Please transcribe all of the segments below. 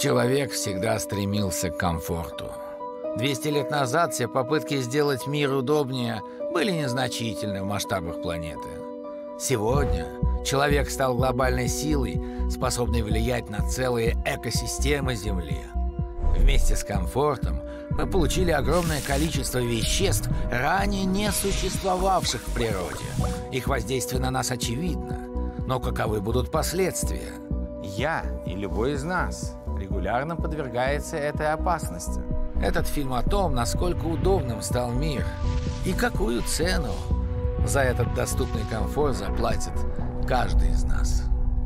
Человек всегда стремился к комфорту. 200 лет назад все попытки сделать мир удобнее были незначительны в масштабах планеты. Сегодня человек стал глобальной силой, способной влиять на целые экосистемы Земли. Вместе с комфортом мы получили огромное количество веществ, ранее не существовавших в природе. Их воздействие на нас очевидно. Но каковы будут последствия? Я и любой из нас регулярно подвергается этой опасности. Этот фильм о том, насколько удобным стал мир и какую цену за этот доступный комфорт заплатит каждый из нас.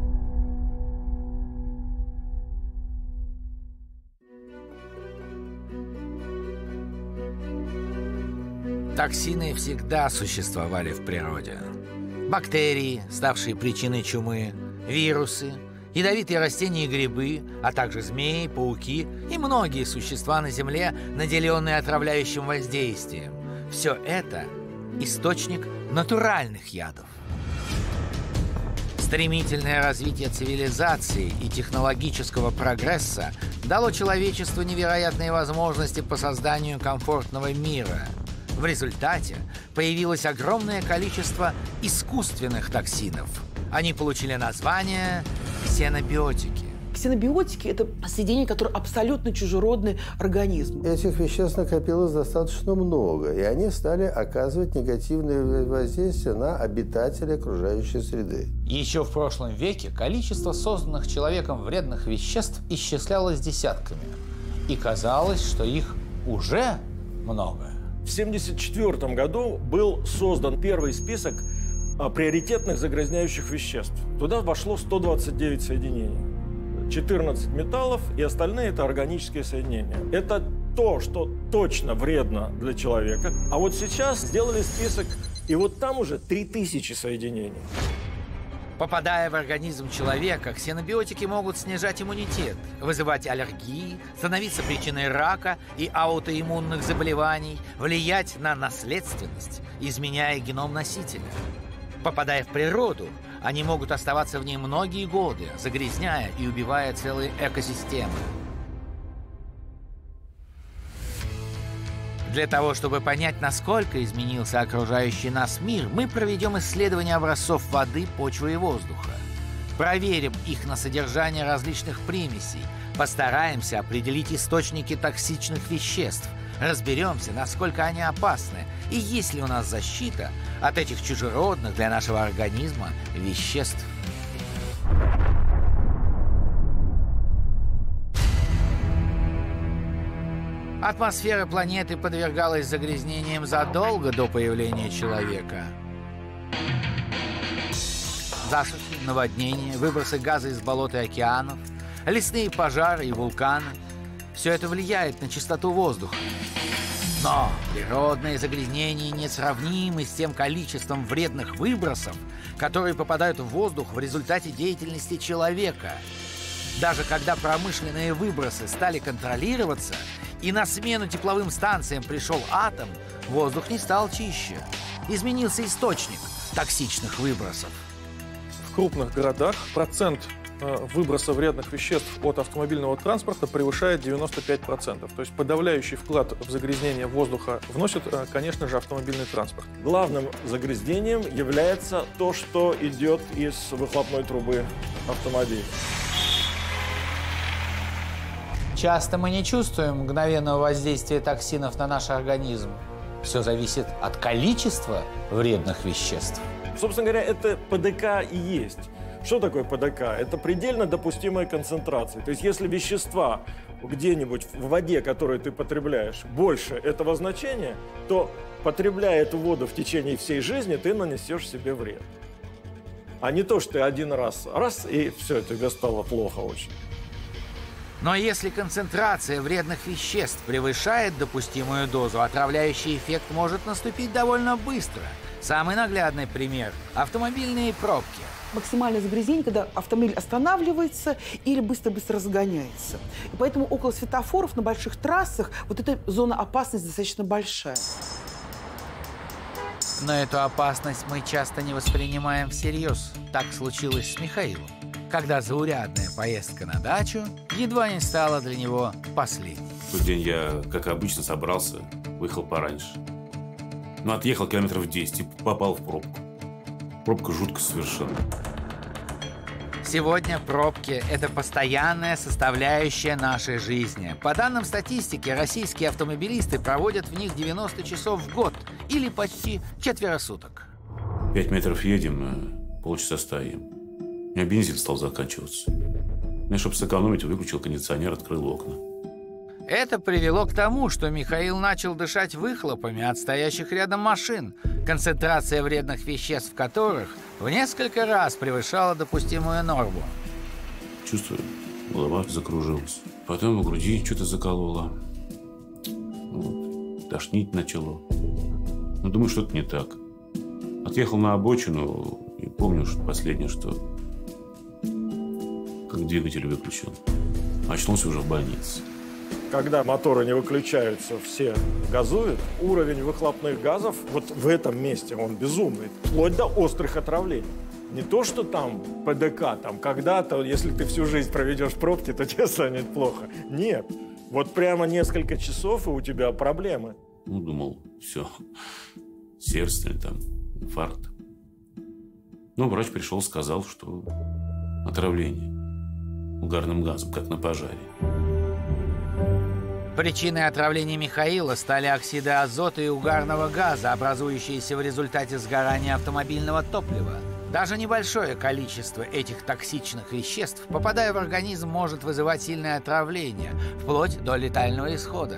Токсины всегда существовали в природе. Бактерии, ставшие причиной чумы, вирусы, ядовитые растения и грибы, а также змеи, пауки и многие существа на Земле, наделенные отравляющим воздействием. Все это – источник натуральных ядов. Стремительное развитие цивилизации и технологического прогресса дало человечеству невероятные возможности по созданию комфортного мира. В результате появилось огромное количество искусственных токсинов. Они получили название ксенобиотики. Ксенобиотики – это соединения, которые абсолютно чужеродны организму. Этих веществ накопилось достаточно много, и они стали оказывать негативное воздействие на обитателей окружающей среды. Еще в прошлом веке количество созданных человеком вредных веществ исчислялось десятками. И казалось, что их уже много. В 1974 году был создан первый список приоритетных загрязняющих веществ. Туда вошло 129 соединений. 14 металлов и остальные – это органические соединения. Это то, что точно вредно для человека. А вот сейчас сделали список, и вот там уже 3000 соединений. Попадая в организм человека, ксенобиотики могут снижать иммунитет, вызывать аллергии, становиться причиной рака и аутоиммунных заболеваний, влиять на наследственность, изменяя геном носителя. Попадая в природу, они могут оставаться в ней многие годы, загрязняя и убивая целые экосистемы. Для того, чтобы понять, насколько изменился окружающий нас мир, мы проведем исследование образцов воды, почвы и воздуха. Проверим их на содержание различных примесей, постараемся определить источники токсичных веществ, разберемся, насколько они опасны и есть ли у нас защита от этих чужеродных для нашего организма веществ. Атмосфера планеты подвергалась загрязнениям задолго до появления человека. Засухи, наводнения, выбросы газа из болот и океанов, лесные пожары и вулканы – все это влияет на чистоту воздуха. Но природные загрязнения несравнимы с тем количеством вредных выбросов, которые попадают в воздух в результате деятельности человека. Даже когда промышленные выбросы стали контролироваться, и на смену тепловым станциям пришел атом, воздух не стал чище. Изменился источник токсичных выбросов. В крупных городах процент выброса вредных веществ от автомобильного транспорта превышает 95%. То есть подавляющий вклад в загрязнение воздуха вносит, конечно же, автомобильный транспорт. Главным загрязнением является то, что идет из выхлопной трубы автомобиля. Часто мы не чувствуем мгновенного воздействия токсинов на наш организм. Все зависит от количества вредных веществ. Собственно говоря, это ПДК и есть. Что такое ПДК? Это предельно допустимая концентрация. То есть если вещества где-нибудь в воде, которую ты потребляешь, больше этого значения, то, потребляя эту воду в течение всей жизни, ты нанесешь себе вред. А не то, что ты один раз, и все, тебе стало плохо очень. Но если концентрация вредных веществ превышает допустимую дозу, отравляющий эффект может наступить довольно быстро. Самый наглядный пример – автомобильные пробки. Максимальное загрязнение, когда автомобиль останавливается или быстро-быстро разгоняется. И поэтому около светофоров на больших трассах вот эта зона опасности достаточно большая. Но эту опасность мы часто не воспринимаем всерьез. Так случилось с Михаилом. когда заурядная поездка на дачу едва не стала для него последней. В тот день я, как обычно, собрался, выехал пораньше. Но отъехал километров 10 и попал в пробку. Пробка жуткая совершенно. Сегодня пробки – это постоянная составляющая нашей жизни. По данным статистики, российские автомобилисты проводят в них 90 часов в год или почти четверо суток. 5 метров едем, полчаса стоим. У меня бензин стал заканчиваться. Я, чтобы сэкономить, выключил кондиционер, открыл окна. Это привело к тому, что Михаил начал дышать выхлопами от стоящих рядом машин, концентрация вредных веществ в которых в несколько раз превышала допустимую норму. Чувствую, голова закружилась. Потом в груди что-то закололо. Вот. Тошнить начало. Ну, думаю, что-то не так. Отъехал на обочину и помню, что последнее, что как двигатель выключил. Очнулся уже в больнице. Когда моторы не выключаются, все газуют, уровень выхлопных газов вот в этом месте, он безумный, вплоть до острых отравлений. Не то, что там ПДК, там когда-то, если ты всю жизнь проведешь в пробке, то тебе станет плохо. Нет, вот прямо несколько часов, и у тебя проблемы. Ну, думал, все, сердце или там инфаркт. Но врач пришел, сказал, что отравление угарным газом, как на пожаре. Причиной отравления Михаила стали оксиды азота и угарного газа, образующиеся в результате сгорания автомобильного топлива. Даже небольшое количество этих токсичных веществ, попадая в организм, может вызывать сильное отравление, вплоть до летального исхода.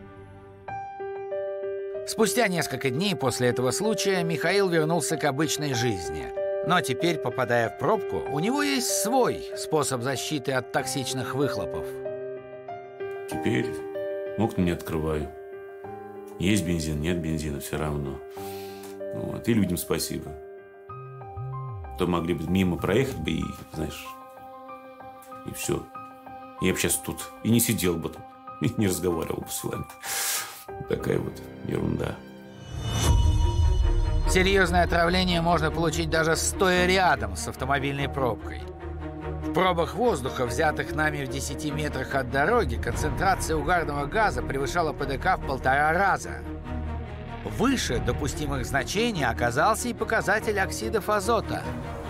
Спустя несколько дней после этого случая Михаил вернулся к обычной жизни. Но теперь, попадая в пробку, у него есть свой способ защиты от токсичных выхлопов. Теперь окна не открываю. Есть бензин, нет бензина, все равно. Вот. И людям спасибо. То могли бы мимо проехать бы и, знаешь, и все. Я бы сейчас тут и не сидел бы тут, и не разговаривал бы с вами. Такая вот ерунда. Серьезное отравление можно получить даже стоя рядом с автомобильной пробкой. В пробах воздуха, взятых нами в 10 метрах от дороги, концентрация угарного газа превышала ПДК в 1,5 раза. Выше допустимых значений оказался и показатель оксидов азота.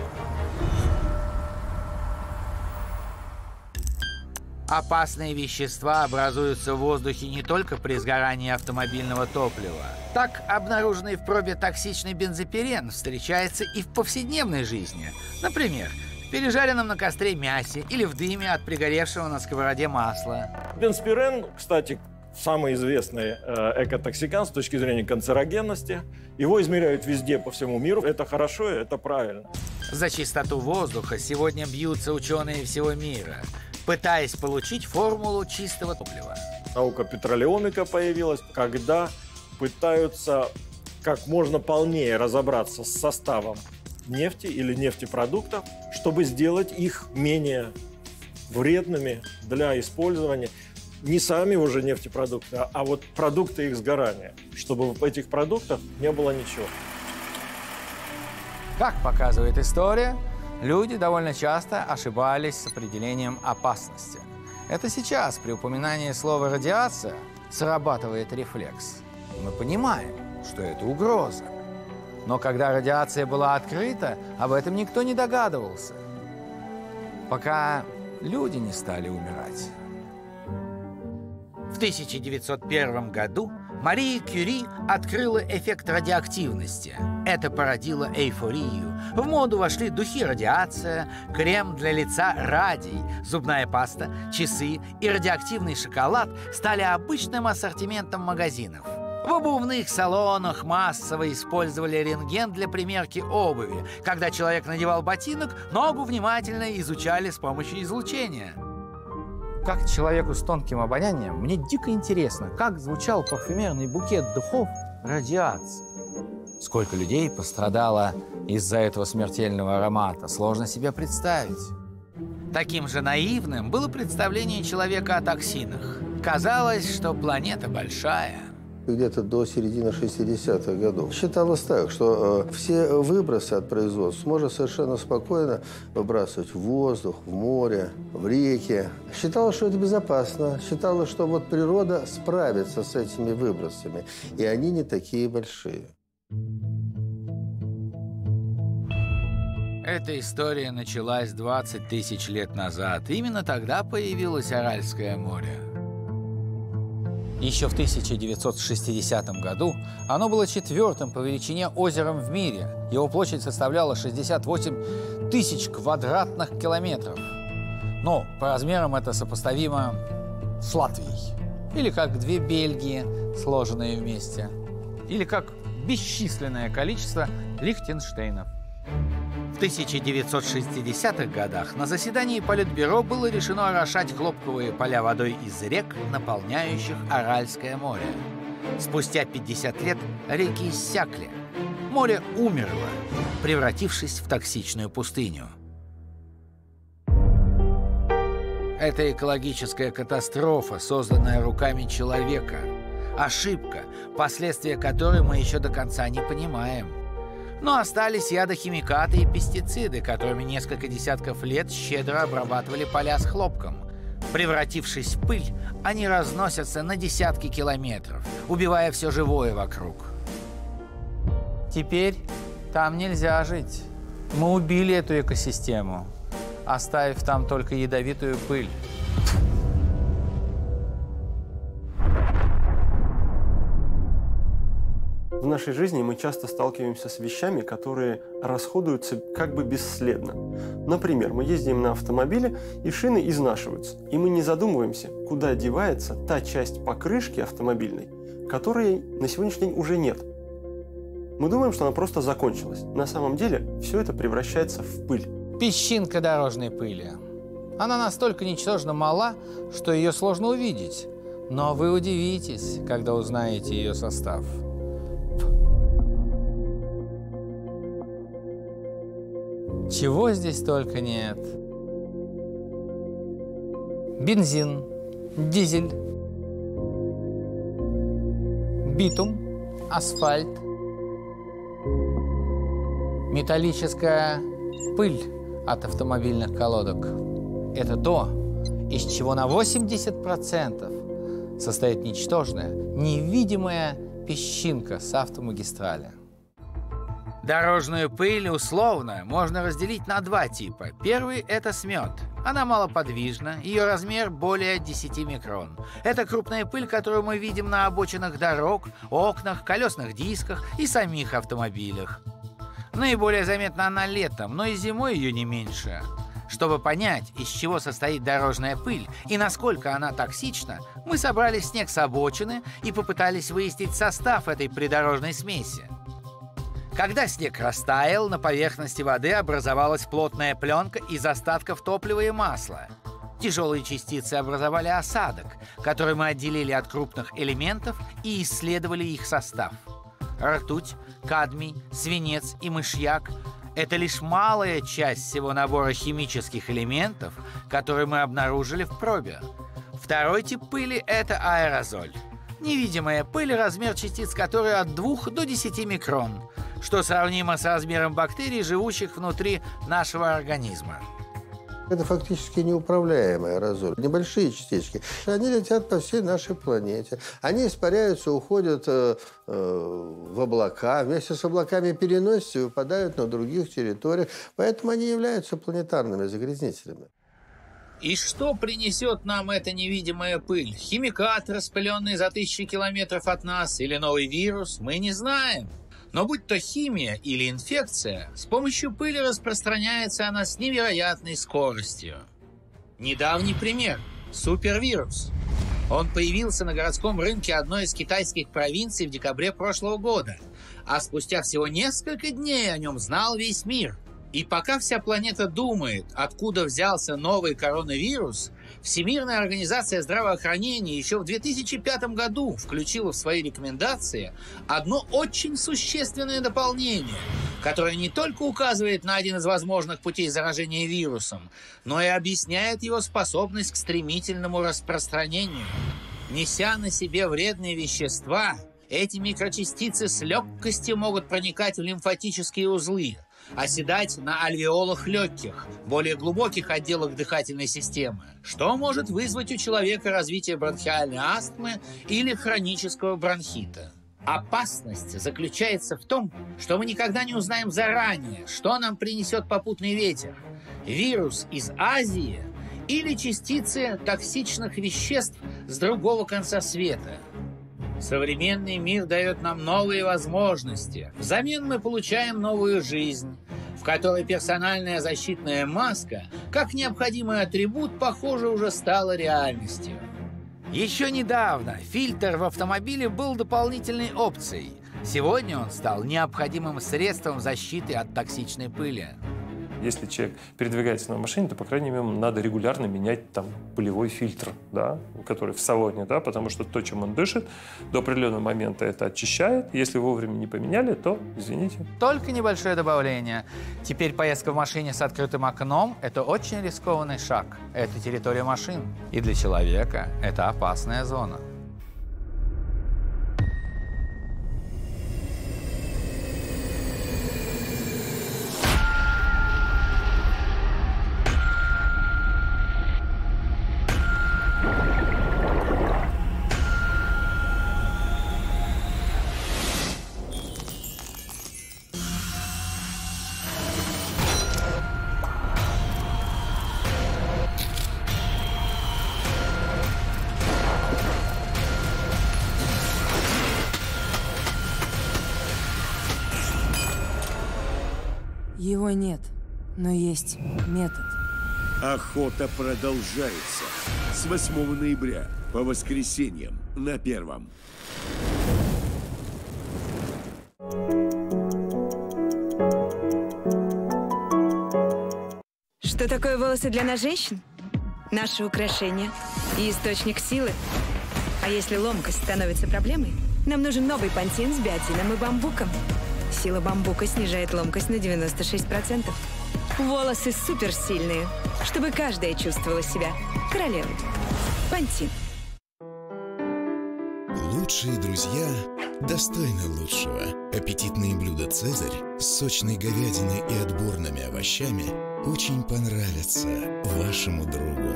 Опасные вещества образуются в воздухе не только при сгорании автомобильного топлива. Так, обнаруженный в пробе токсичный бензопирен встречается и в повседневной жизни. Например, в пережаренном на костре мясе или в дыме от пригоревшего на сковороде масла. Бензопирен, кстати, самый известный экотоксикант с точки зрения канцерогенности. Его измеряют везде по всему миру. Это хорошо, это правильно. За чистоту воздуха сегодня бьются ученые всего мира, пытаясь получить формулу чистого топлива. Наука петролеомика появилась, когда пытаются как можно полнее разобраться с составом нефти или нефтепродуктов, чтобы сделать их менее вредными для использования. Не сами уже нефтепродукты, а вот продукты их сгорания, чтобы в этих продуктах не было ничего. Как показывает история, люди довольно часто ошибались с определением опасности. Это сейчас, при упоминании слова «радиация», срабатывает рефлекс. Мы понимаем, что это угроза. Но когда радиация была открыта, об этом никто не догадывался. Пока люди не стали умирать. В 1901 году Мария Кюри открыла эффект радиоактивности. Это породило эйфорию. В моду вошли духи «Радиация», крем для лица «Радий», зубная паста, часы и радиоактивный шоколад стали обычным ассортиментом магазинов. В обувных салонах массово использовали рентген для примерки обуви. Когда человек надевал ботинок, ногу внимательно изучали с помощью излучения. Как человеку с тонким обонянием, мне дико интересно, как звучал парфюмерный букет духов «Радиация». Сколько людей пострадало из-за этого смертельного аромата, сложно себе представить. Таким же наивным было представление человека о токсинах. Казалось, что планета большая, где-то до середины 60-х годов. Считалось так, что все выбросы от производств можно совершенно спокойно выбрасывать в воздух, в море, в реки. Считалось, что это безопасно. Считалось, что вот природа справится с этими выбросами, и они не такие большие. Эта история началась 20 тысяч лет назад. Именно тогда появилось Аральское море. Еще в 1960 году оно было 4-м по величине озером в мире. Его площадь составляла 68 тысяч квадратных километров. Но по размерам это сопоставимо с Латвией. Или как 2 Бельгии, сложенные вместе. Или как бесчисленное количество Лихтенштейнов. В 1960-х годах на заседании Политбюро было решено орошать хлопковые поля водой из рек, наполняющих Аральское море. Спустя 50 лет реки иссякли. Море умерло, превратившись в токсичную пустыню. Это экологическая катастрофа, созданная руками человека. Ошибка, последствия которой мы еще до конца не понимаем. Но остались ядохимикаты и пестициды, которыми несколько десятков лет щедро обрабатывали поля с хлопком. Превратившись в пыль, они разносятся на десятки километров, убивая все живое вокруг. Теперь там нельзя жить. Мы убили эту экосистему, оставив там только ядовитую пыль. В нашей жизни мы часто сталкиваемся с вещами, которые расходуются как бы бесследно. Например, мы ездим на автомобиле, и шины изнашиваются, и мы не задумываемся, куда девается та часть покрышки автомобильной, которой на сегодняшний день уже нет. Мы думаем, что она просто закончилась. На самом деле все это превращается в пыль. Песчинка дорожной пыли. Она настолько ничтожно мала, что ее сложно увидеть. Но вы удивитесь, когда узнаете ее состав. Чего здесь только нет. Бензин, дизель, битум, асфальт, металлическая пыль от автомобильных колодок. Это то, из чего на 80% состоит ничтожная, невидимая песчинка с автомагистрали. Дорожную пыль условно можно разделить на 2 типа. Первый – это смет. Она малоподвижна, ее размер более 10 микрон. Это крупная пыль, которую мы видим на обочинах дорог, окнах, колесных дисках и самих автомобилях. Наиболее заметна она летом, но и зимой ее не меньше. Чтобы понять, из чего состоит дорожная пыль и насколько она токсична, мы собрали снег с обочины и попытались выяснить состав этой придорожной смеси. Когда снег растаял, на поверхности воды образовалась плотная пленка из остатков топлива и масла. Тяжелые частицы образовали осадок, который мы отделили от крупных элементов и исследовали их состав. Ртуть, кадмий, свинец и мышьяк – это лишь малая часть всего набора химических элементов, которые мы обнаружили в пробе. Второй тип пыли – это аэрозоль. Невидимая пыль, размер частиц которой от 2 до 10 микрон, что сравнимо с размером бактерий, живущих внутри нашего организма. Это фактически неуправляемый аэрозоль. Небольшие частички. Они летят по всей нашей планете. Они испаряются, уходят в облака. Вместе с облаками переносятся и выпадают на других территориях. Поэтому они являются планетарными загрязнителями. И что принесет нам эта невидимая пыль? Химикат, распыленный за тысячи километров от нас, или новый вирус, мы не знаем. Но будь то химия или инфекция, с помощью пыли распространяется она с невероятной скоростью. Недавний пример – супервирус. Он появился на городском рынке одной из китайских провинций в декабре прошлого года, а спустя всего несколько дней о нем знал весь мир. И пока вся планета думает, откуда взялся новый коронавирус, Всемирная организация здравоохранения еще в 2005 году включила в свои рекомендации одно очень существенное дополнение, которое не только указывает на один из возможных путей заражения вирусом, но и объясняет его способность к стремительному распространению. Неся на себе вредные вещества, Эти микрочастицы с легкостью могут проникать в лимфатические узлы, оседать на альвеолах легких, более глубоких отделах дыхательной системы, что может вызвать у человека развитие бронхиальной астмы или хронического бронхита. Опасность заключается в том, что мы никогда не узнаем заранее, что нам принесет попутный ветер – вирус из Азии или частицы токсичных веществ с другого конца света. Современный мир дает нам новые возможности. Взамен мы получаем новую жизнь, в которой персональная защитная маска, как необходимый атрибут, похоже, уже стала реальностью. Еще недавно фильтр в автомобиле был дополнительной опцией. Сегодня он стал необходимым средством защиты от токсичной пыли. Если человек передвигается на машине, то, по крайней мере, надо регулярно менять там пылевой фильтр, да, который в салоне, да, потому что то, чем он дышит, до определенного момента это очищает. Если вовремя не поменяли, то, извините. Только небольшое добавление. Теперь поездка в машине с открытым окном – это очень рискованный шаг. Это территория машин. И для человека это опасная зона. Его нет, но есть метод. Охота продолжается с 8 ноября по воскресеньям на Первом. Что такое волосы для нас, женщин? Наше украшение и источник силы. А если ломкость становится проблемой, нам нужен новый пантин с биотином и бамбуком. Сила бамбука снижает ломкость на 96%. Волосы суперсильные, чтобы каждая чувствовала себя королевой. Пантин. Лучшие друзья достойны лучшего. Аппетитные блюда «Цезарь» с сочной говядиной и отборными овощами очень понравятся вашему другу.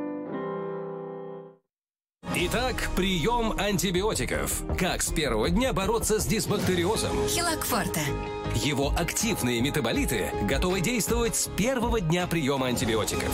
Итак, прием антибиотиков. Как с первого дня бороться с дисбактериозом? Хилакфорте. Его активные метаболиты готовы действовать с первого дня приема антибиотиков.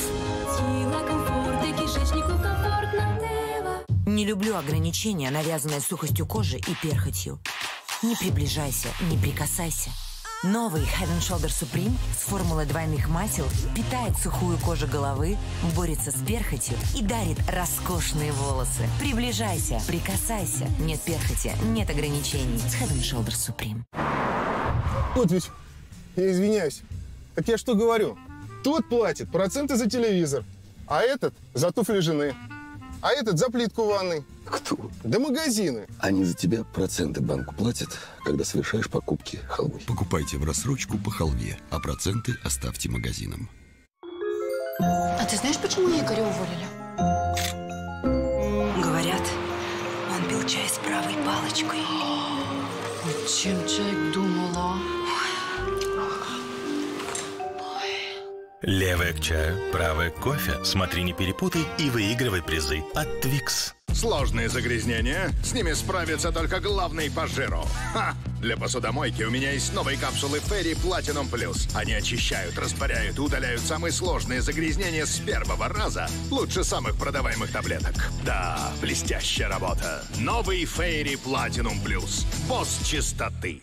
Не люблю ограничения, навязанные сухостью кожи и перхотью. Не приближайся, не прикасайся. Новый Head & Shoulders Supreme с формулой двойных масел питает сухую кожу головы, борется с перхотью и дарит роскошные волосы. Приближайся, прикасайся. Нет перхоти, нет ограничений. Head & Shoulders Supreme. Вот ведь, я извиняюсь, так я что говорю? Тот платит проценты за телевизор, а этот за туфли жены, а этот за плитку ванной. Кто? Да магазины. Они за тебя проценты банку платят, когда совершаешь покупки халвой. Покупайте в рассрочку по халве, а проценты оставьте магазинам. А ты знаешь, почему Игоря уволили? Говорят, он пил чай с правой палочкой. Чем человек думал, а? Левая к чаю, правая к кофе. Смотри, не перепутай и выигрывай призы от Twix. Сложные загрязнения? С ними справится только главный по жиру. Ха! Для посудомойки у меня есть новые капсулы Fairy Platinum Plus. Они очищают, растворяют и удаляют самые сложные загрязнения с первого раза. Лучше самых продаваемых таблеток. Да, блестящая работа. Новый Fairy Platinum Plus. Босс чистоты.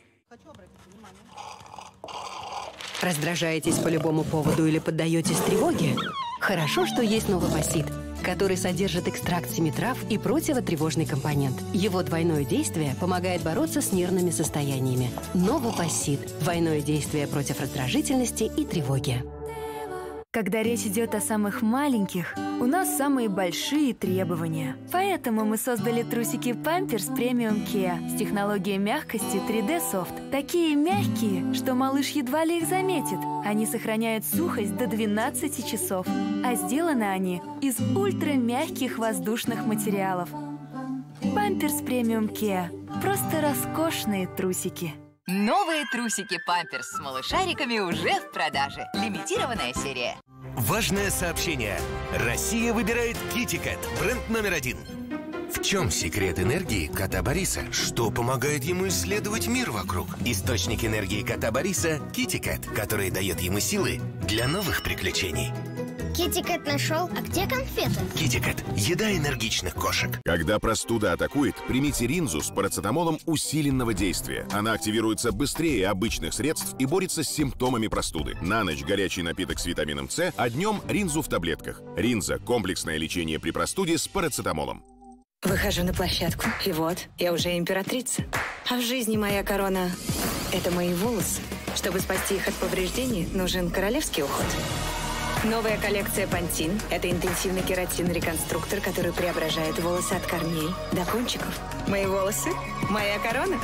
Раздражаетесь по любому поводу или поддаетесь тревоге? Хорошо, что есть Новопосит, который содержит экстракт 7 трав и противотревожный компонент. Его двойное действие помогает бороться с нервными состояниями. Новопосит – двойное действие против раздражительности и тревоги. Когда речь идет о самых маленьких, у нас самые большие требования. Поэтому мы создали трусики Pampers Premium Care с технологией мягкости 3D Soft. Такие мягкие, что малыш едва ли их заметит. Они сохраняют сухость до 12 часов. А сделаны они из ультрамягких воздушных материалов. Памперс премиум Кеа. Просто роскошные трусики. Новые трусики «Памперс» с малышариками уже в продаже. Лимитированная серия. Важное сообщение. Россия выбирает Китикет, бренд номер 1. В чем секрет энергии кота Бориса? Что помогает ему исследовать мир вокруг? Источник энергии кота Бориса – Китикет, который дает ему силы для новых приключений. Китикет нашел. А где конфеты? Китикет – еда энергичных кошек. Когда простуда атакует, примите Ринзу с парацетамолом усиленного действия. Она активируется быстрее обычных средств и борется с симптомами простуды. На ночь горячий напиток с витамином С, а днем Ринзу в таблетках. Ринза – комплексное лечение при простуде с парацетамолом. Выхожу на площадку, и вот, я уже императрица. А в жизни моя корона – это мои волосы. Чтобы спасти их от повреждений, нужен королевский уход. Новая коллекция Pantene – это интенсивный кератин-реконструктор, который преображает волосы от корней до кончиков. Мои волосы – моя корона.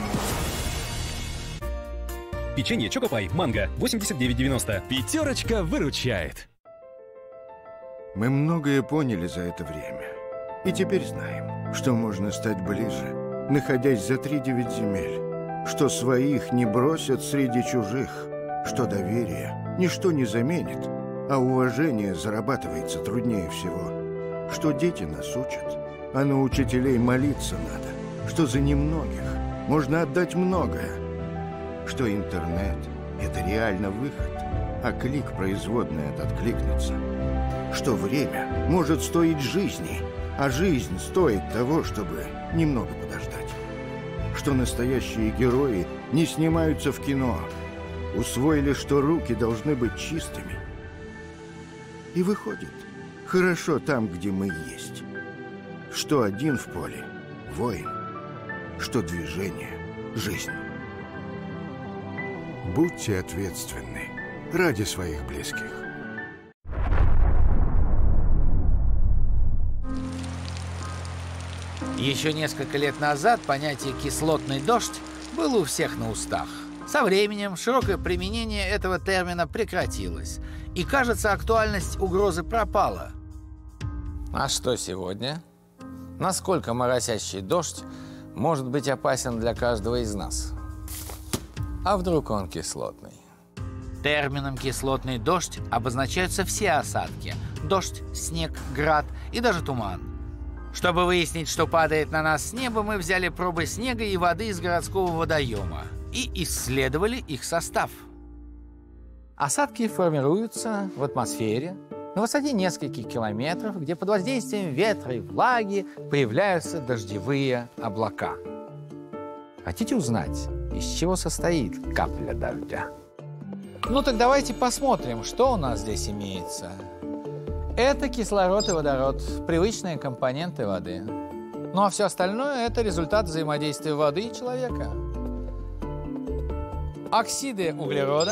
Печенье Чокопай, манго, 89,90. Пятерочка выручает. Мы многое поняли за это время. И теперь знаем, что можно стать ближе, находясь за 3-9 земель, что своих не бросят среди чужих, что доверие ничто не заменит, а уважение зарабатывается труднее всего, что дети нас учат, а на учителей молиться надо, что за немногих можно отдать многое, что интернет — это реально выход, а клик производный от откликнуться, что время может стоить жизни, а жизнь стоит того, чтобы немного подождать, что настоящие герои не снимаются в кино, усвоили, что руки должны быть чистыми. И выходит, хорошо там, где мы есть, что один в поле — воин, что движение — жизнь. Будьте ответственны ради своих близких. Еще несколько лет назад понятие «кислотный дождь» было у всех на устах. Со временем широкое применение этого термина прекратилось, и, кажется, актуальность угрозы пропала. А что сегодня? Насколько моросящий дождь может быть опасен для каждого из нас? А вдруг он кислотный? Термином «кислотный дождь» обозначаются все осадки – дождь, снег, град и даже туман. Чтобы выяснить, что падает на нас с неба, мы взяли пробы снега и воды из городского водоема и исследовали их состав. Осадки формируются в атмосфере на высоте нескольких километров, где под воздействием ветра и влаги появляются дождевые облака. Хотите узнать, из чего состоит капля дождя? Ну так давайте посмотрим, что у нас здесь имеется. Это кислород и водород, привычные компоненты воды. Ну а все остальное – это результат взаимодействия воды и человека. Оксиды углерода,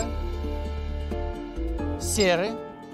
серы,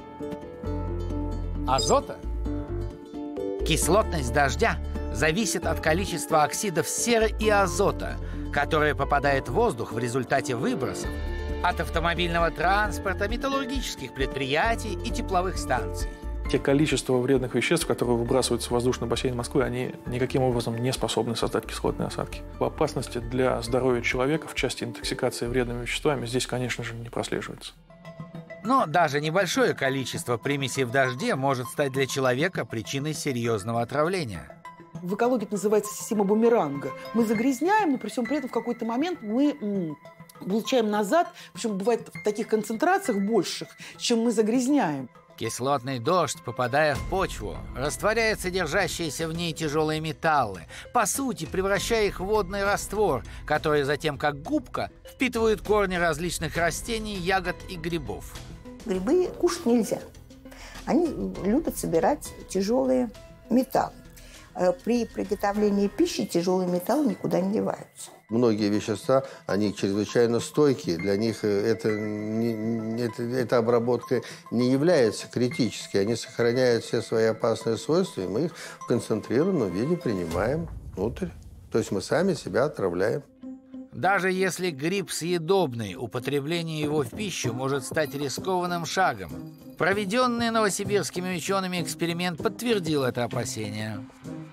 азота. Кислотность дождя зависит от количества оксидов серы и азота, которые попадают в воздух в результате выбросов от автомобильного транспорта, металлургических предприятий и тепловых станций. Те количества вредных веществ, которые выбрасываются в воздушный бассейн Москвы, они никаким образом не способны создать кислотные осадки. Опасности для здоровья человека в части интоксикации вредными веществами здесь, конечно же, не прослеживается. Но даже небольшое количество примесей в дожде может стать для человека причиной серьезного отравления. В экологии это называется система бумеранга. Мы загрязняем, но при всем при этом в какой-то момент мы получаем назад, причем бывает в таких концентрациях больших, чем мы загрязняем. Кислотный дождь, попадая в почву, растворяет содержащиеся в ней тяжелые металлы, по сути, превращая их в водный раствор, который затем, как губка, впитывает корни различных растений, ягод и грибов. Грибы кушать нельзя. Они любят собирать тяжелые металлы. При приготовлении пищи тяжелые металлы никуда не деваются. Многие вещества, они чрезвычайно стойкие. Для них эта обработка не является критической. Они сохраняют все свои опасные свойства, и мы их в концентрированном виде принимаем внутрь. То есть мы сами себя отравляем. Даже если гриб съедобный, употребление его в пищу может стать рискованным шагом. Проведенный новосибирскими учеными эксперимент подтвердил это опасение.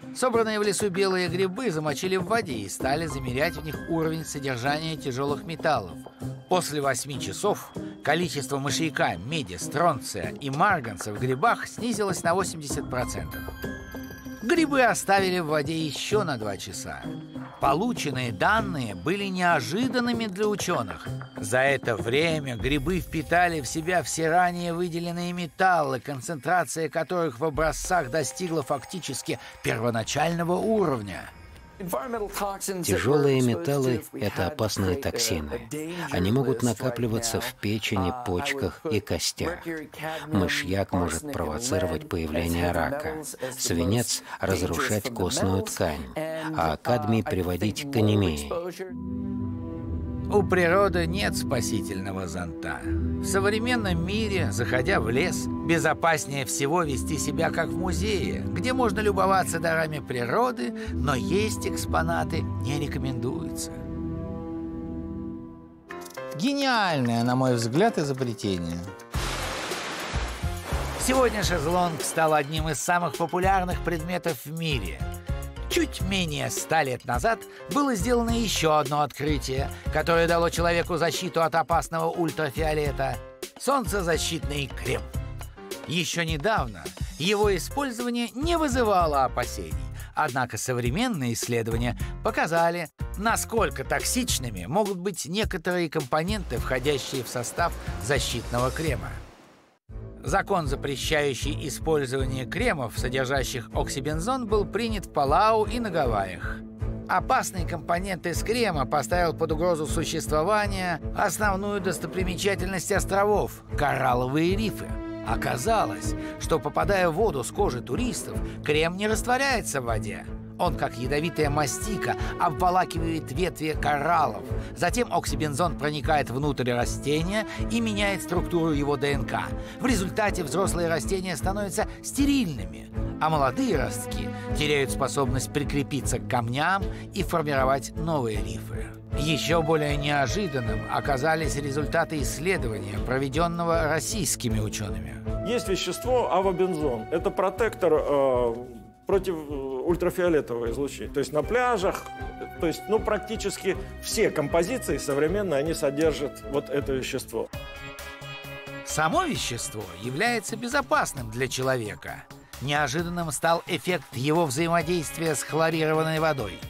Собранные в лесу белые грибы замочили в воде и стали замерять в них уровень содержания тяжелых металлов. После 8 часов количество мышьяка, меди, стронция и марганца в грибах снизилось на 80%. Грибы оставили в воде еще на 2 часа. Полученные данные были неожиданными для ученых. За это время грибы впитали в себя все ранее выделенные металлы, концентрация которых в образцах достигла фактически первоначального уровня. Тяжелые металлы – это опасные токсины. Они могут накапливаться в печени, почках и костях. Мышьяк может провоцировать появление рака, свинец – разрушать костную ткань, а кадмий – приводить к анемии. У природы нет спасительного зонта. В современном мире, заходя в лес, безопаснее всего вести себя как в музее, где можно любоваться дарами природы, но есть экспонаты не рекомендуется. Гениальное, на мой взгляд, изобретение. Сегодня шезлонг стал одним из самых популярных предметов в мире. Чуть менее 100 лет назад было сделано еще одно открытие, которое дало человеку защиту от опасного ультрафиолета – солнцезащитный крем. Еще недавно его использование не вызывало опасений, однако современные исследования показали, насколько токсичными могут быть некоторые компоненты, входящие в состав защитного крема. Закон, запрещающий использование кремов, содержащих оксибензон, был принят в Палау и на Гавайях. Опасный компонент из крема поставил под угрозу существования основную достопримечательность островов – коралловые рифы. Оказалось, что, попадая в воду с кожи туристов, крем не растворяется в воде. Он, как ядовитая мастика, обволакивает ветви кораллов. Затем оксибензон проникает внутрь растения и меняет структуру его ДНК. В результате взрослые растения становятся стерильными, а молодые ростки теряют способность прикрепиться к камням и формировать новые рифы. Еще более неожиданным оказались результаты исследования, проведенного российскими учеными. Есть вещество авобензон. Это протектор против ультрафиолетового излучения. То есть на пляжах, то есть, практически все композиции современные, они содержат вот это вещество. Само вещество является безопасным для человека. Неожиданным стал эффект его взаимодействия с хлорированной водой.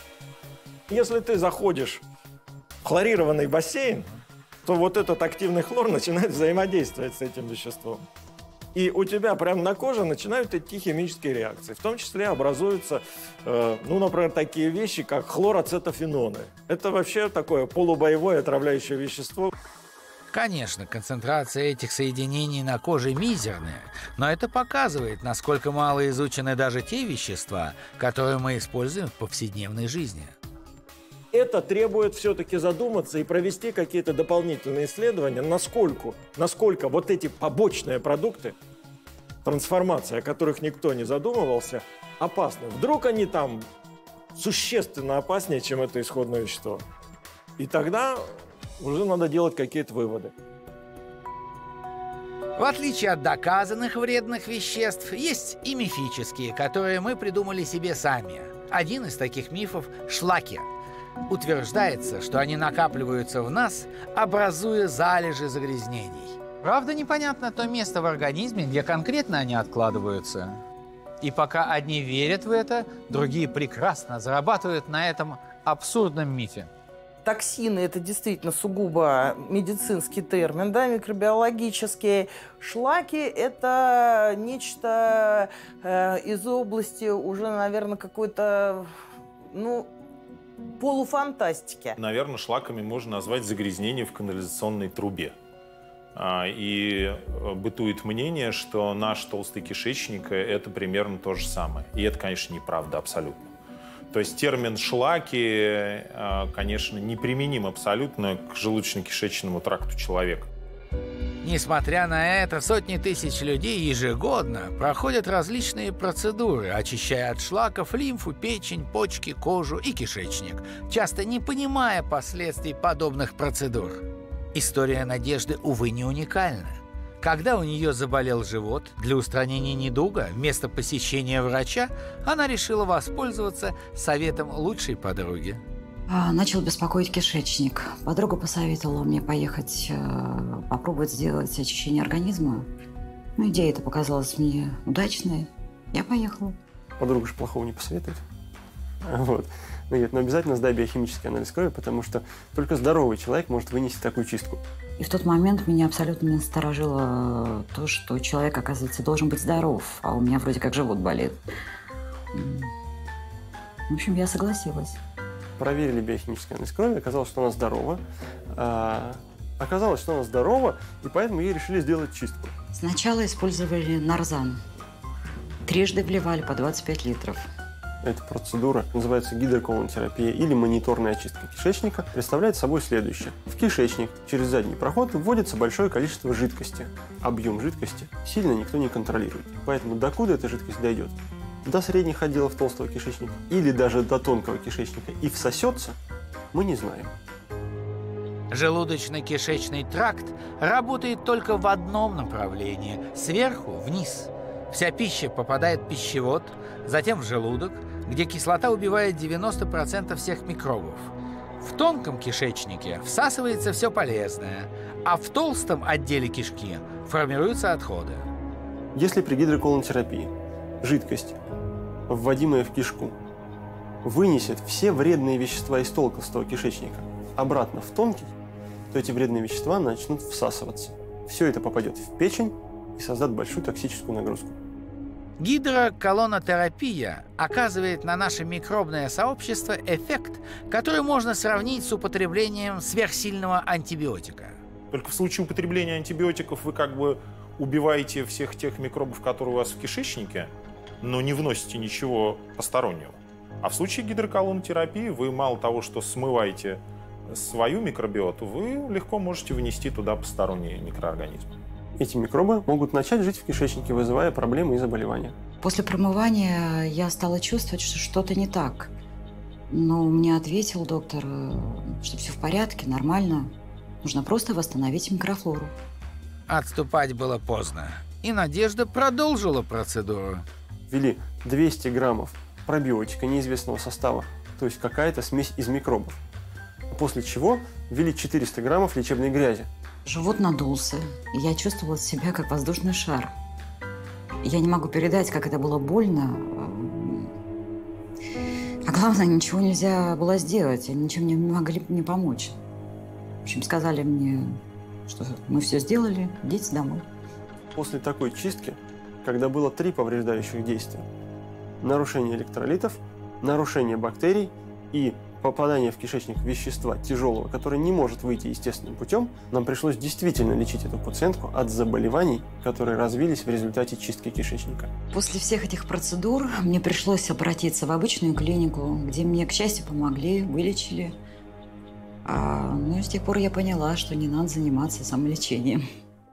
Если ты заходишь в хлорированный бассейн, то вот этот активный хлор начинает взаимодействовать с этим веществом. И у тебя прямо на коже начинают идти химические реакции. В том числе образуются, например, такие вещи, как хлороацетофеноны. Это вообще такое полубоевое отравляющее вещество. Конечно, концентрация этих соединений на коже мизерная, но это показывает, насколько мало изучены даже те вещества, которые мы используем в повседневной жизни. Это требует все-таки задуматься и провести какие-то дополнительные исследования, насколько вот эти побочные продукты, трансформация, о которых никто не задумывался, опасны. Вдруг они там существенно опаснее, чем это исходное вещество. И тогда уже надо делать какие-то выводы. В отличие от доказанных вредных веществ, есть и мифические, которые мы придумали себе сами. Один из таких мифов – шлаки. Утверждается, что они накапливаются в нас, образуя залежи загрязнений. Правда, непонятно то место в организме, где конкретно они откладываются. И пока одни верят в это, другие прекрасно зарабатывают на этом абсурдном мифе. Токсины – это действительно сугубо медицинский термин, да, микробиологический. Шлаки – это нечто из области уже, наверное, какой-то, полуфантастики. Наверное, шлаками можно назвать загрязнение в канализационной трубе. И бытует мнение, что наш толстый кишечник – это примерно то же самое. И это, конечно, неправда абсолютно. То есть термин «шлаки», конечно, неприменим абсолютно к желудочно-кишечному тракту человека. Несмотря на это, сотни тысяч людей ежегодно проходят различные процедуры, очищая от шлаков лимфу, печень, почки, кожу и кишечник, часто не понимая последствий подобных процедур. История надежды, увы, не уникальна. Когда у нее заболел живот, для устранения недуга вместо посещения врача она решила воспользоваться советом лучшей подруги. Начал беспокоить кишечник. Подруга посоветовала мне поехать попробовать сделать очищение организма. Идея эта показалась мне удачной. Я поехала. Подруга же плохого не посоветует. Вот. Но говорит, но обязательно сдай биохимический анализ крови, потому что только здоровый человек может вынести такую чистку. И в тот момент меня абсолютно не насторожило то, что человек, оказывается, должен быть здоров, а у меня вроде как живот болит. В общем, я согласилась. Проверили биохимический анализ крови, оказалось, что она здорова. И поэтому ей решили сделать чистку. Сначала использовали нарзан. Трижды вливали по 25 литров. Эта процедура называется гидроколонотерапия или мониторная очистка кишечника. Представляет собой следующее. В кишечник через задний проход вводится большое количество жидкости. Объем жидкости сильно никто не контролирует. Поэтому докуда эта жидкость дойдет? До средних отделов толстого кишечника или даже до тонкого кишечника и всосется, мы не знаем. Желудочно-кишечный тракт работает только в одном направлении – сверху вниз. Вся пища попадает в пищевод, затем в желудок, где кислота убивает 90% всех микробов. В тонком кишечнике всасывается все полезное, а в толстом отделе кишки формируются отходы. Если при гидроколонотерапии жидкость, вводимая в кишку, вынесет все вредные вещества из толстого кишечника обратно в тонкий, то эти вредные вещества начнут всасываться. Все это попадет в печень и создаст большую токсическую нагрузку. Гидроколонотерапия оказывает на наше микробное сообщество эффект, который можно сравнить с употреблением сверхсильного антибиотика. Только в случае употребления антибиотиков вы как бы убиваете всех тех микробов, которые у вас в кишечнике, но не вносите ничего постороннего. А в случае гидроколонотерапии вы мало того, что смываете свою микробиоту, вы легко можете внести туда посторонние микроорганизмы. Эти микробы могут начать жить в кишечнике, вызывая проблемы и заболевания. После промывания я стала чувствовать, что что-то не так. Но мне ответил доктор, что все в порядке, нормально. Нужно просто восстановить микрофлору. Отступать было поздно, и Надежда продолжила процедуру. Ввели 200 граммов пробиотика неизвестного состава, то есть какая-то смесь из микробов. После чего ввели 400 граммов лечебной грязи. Живот надулся, и я чувствовала себя как воздушный шар. Я не могу передать, как это было больно. А главное, ничего нельзя было сделать, они ничем не могли мне помочь. В общем, сказали мне, что мы все сделали, идите домой. После такой чистки, когда было 3 повреждающих действия – нарушение электролитов, нарушение бактерий и попадание в кишечник вещества тяжелого, которое не может выйти естественным путем, нам пришлось действительно лечить эту пациентку от заболеваний, которые развились в результате чистки кишечника. После всех этих процедур мне пришлось обратиться в обычную клинику, где мне, к счастью, помогли, вылечили. Ну и с тех пор я поняла, что не надо заниматься самолечением.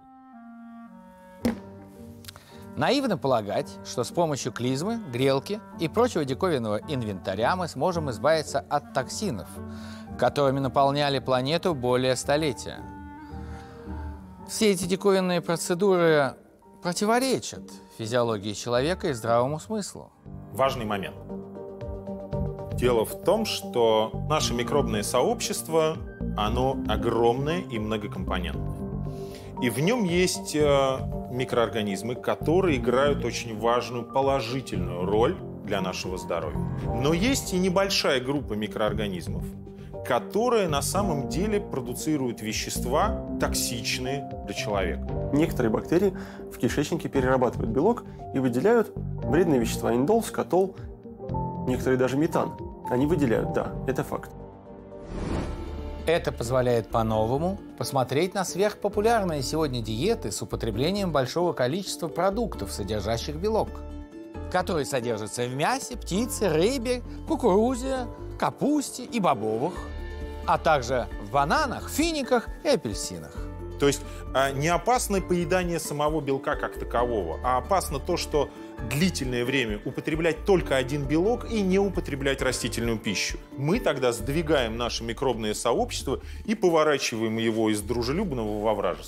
Наивно полагать, что с помощью клизмы, грелки и прочего диковинного инвентаря мы сможем избавиться от токсинов, которыми наполняли планету более столетия. Все эти диковинные процедуры противоречат физиологии человека и здравому смыслу. Важный момент. Дело в том, что наше микробное сообщество, оно огромное и многокомпонентное. И в нем есть микроорганизмы, которые играют очень важную положительную роль для нашего здоровья. Но есть и небольшая группа микроорганизмов, которые на самом деле продуцируют вещества, токсичные для человека. Некоторые бактерии в кишечнике перерабатывают белок и выделяют вредные вещества: индол, скотол, некоторые даже метан. Они выделяют, да, это факт. Это позволяет по-новому посмотреть на сверхпопулярные сегодня диеты с употреблением большого количества продуктов, содержащих белок, которые содержатся в мясе, птице, рыбе, кукурузе, капусте и бобовых, а также в бананах, финиках и апельсинах. То есть не опасно поедание самого белка как такового, а опасно то, что длительное время употреблять только один белок и не употреблять растительную пищу. Мы тогда сдвигаем наше микробное сообщество и поворачиваем его из дружелюбного во вражеское.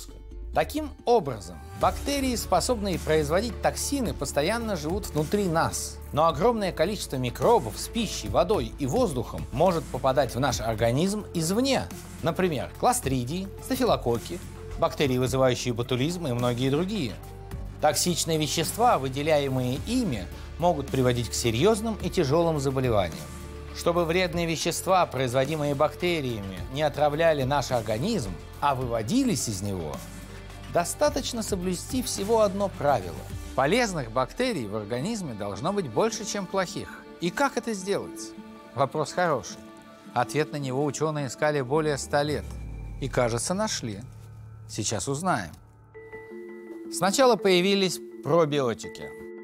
Таким образом, бактерии, способные производить токсины, постоянно живут внутри нас. Но огромное количество микробов с пищей, водой и воздухом может попадать в наш организм извне. Например, кластридии, стафилококки, бактерии, вызывающие ботулизм и многие другие. Токсичные вещества, выделяемые ими, могут приводить к серьезным и тяжелым заболеваниям. Чтобы вредные вещества, производимые бактериями, не отравляли наш организм, а выводились из него, достаточно соблюсти всего одно правило. Полезных бактерий в организме должно быть больше, чем плохих. И как это сделать? Вопрос хороший. Ответ на него ученые искали более 100 лет. И, кажется, нашли. Сейчас узнаем. Сначала появились пробиотики.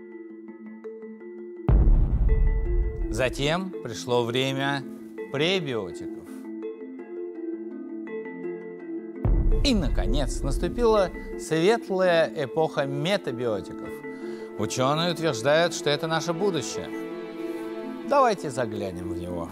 Затем пришло время пребиотиков. И, наконец, наступила светлая эпоха метабиотиков. Ученые утверждают, что это наше будущее. Давайте заглянем в него.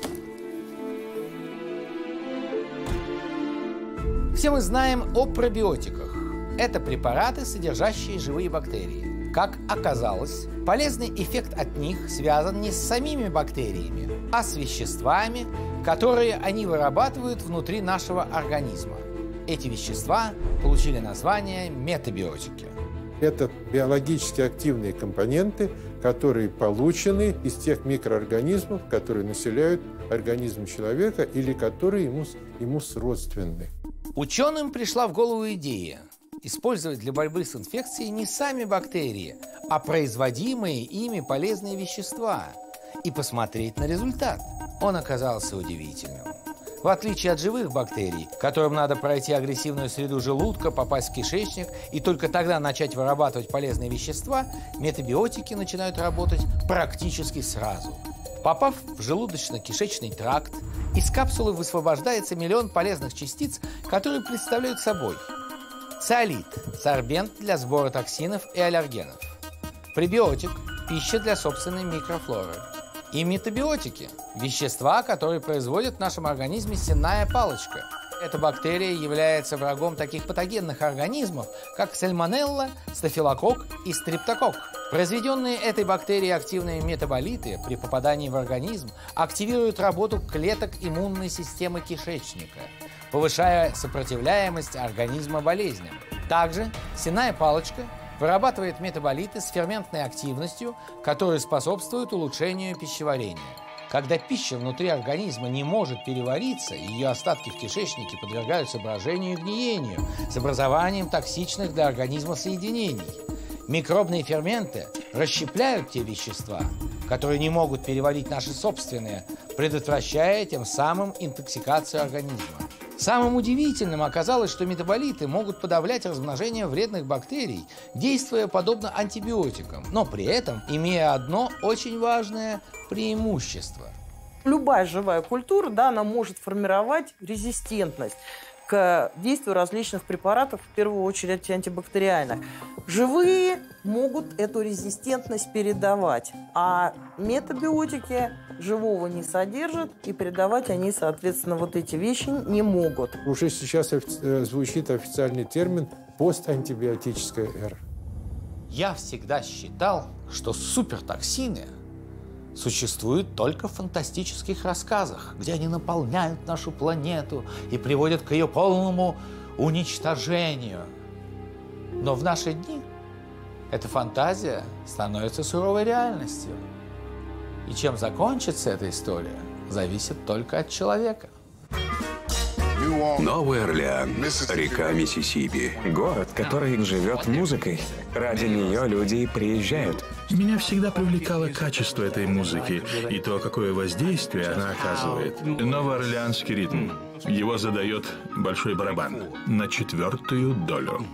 Все мы знаем о пробиотиках. Это препараты, содержащие живые бактерии. Как оказалось, полезный эффект от них связан не с самими бактериями, а с веществами, которые они вырабатывают внутри нашего организма. Эти вещества получили название метабиотики. Это биологически активные компоненты, которые получены из тех микроорганизмов, которые населяют организм человека или которые ему сродственны. Ученым пришла в голову идея использовать для борьбы с инфекцией не сами бактерии, а производимые ими полезные вещества и посмотреть на результат. Он оказался удивительным. В отличие от живых бактерий, которым надо пройти агрессивную среду желудка, попасть в кишечник и только тогда начать вырабатывать полезные вещества, метабиотики начинают работать практически сразу. Попав в желудочно-кишечный тракт, из капсулы высвобождается миллион полезных частиц, которые представляют собой циолит – сорбент для сбора токсинов и аллергенов, пребиотик – пища для собственной микрофлоры, и метабиотики – вещества, которые производит в нашем организме сенная палочка. Эта бактерия является врагом таких патогенных организмов, как сальмонелла, стафилококк и стрептококк. Произведенные этой бактерией активные метаболиты при попадании в организм активируют работу клеток иммунной системы кишечника, повышая сопротивляемость организма болезням. Также сенная палочка вырабатывает метаболиты с ферментной активностью, которые способствуют улучшению пищеварения. Когда пища внутри организма не может перевариться, ее остатки в кишечнике подвергаются брожению и гниению с образованием токсичных для организма соединений. Микробные ферменты расщепляют те вещества, которые не могут переварить наши собственные, предотвращая тем самым интоксикацию организма. Самым удивительным оказалось, что метаболиты могут подавлять размножение вредных бактерий, действуя подобно антибиотикам, но при этом имея одно очень важное преимущество. Любая живая культура, да, она может формировать резистентность к действию различных препаратов, в первую очередь антибактериальных. Живые могут эту резистентность передавать, а метабиотики живого не содержат, и передавать они, соответственно, вот эти вещи не могут. Уже сейчас звучит официальный термин «постантибиотическая эра». Я всегда считал, что супертоксины существуют только в фантастических рассказах, где они наполняют нашу планету и приводят к ее полному уничтожению. Но в наши дни эта фантазия становится суровой реальностью. И чем закончится эта история, зависит только от человека. Новый Орлеан, река Миссисипи. Город, который живет музыкой. Ради нее люди и приезжают. Меня всегда привлекало качество этой музыки и то, какое воздействие она оказывает. Новоорлеанский ритм. Его задает большой барабан на 1/4 долю.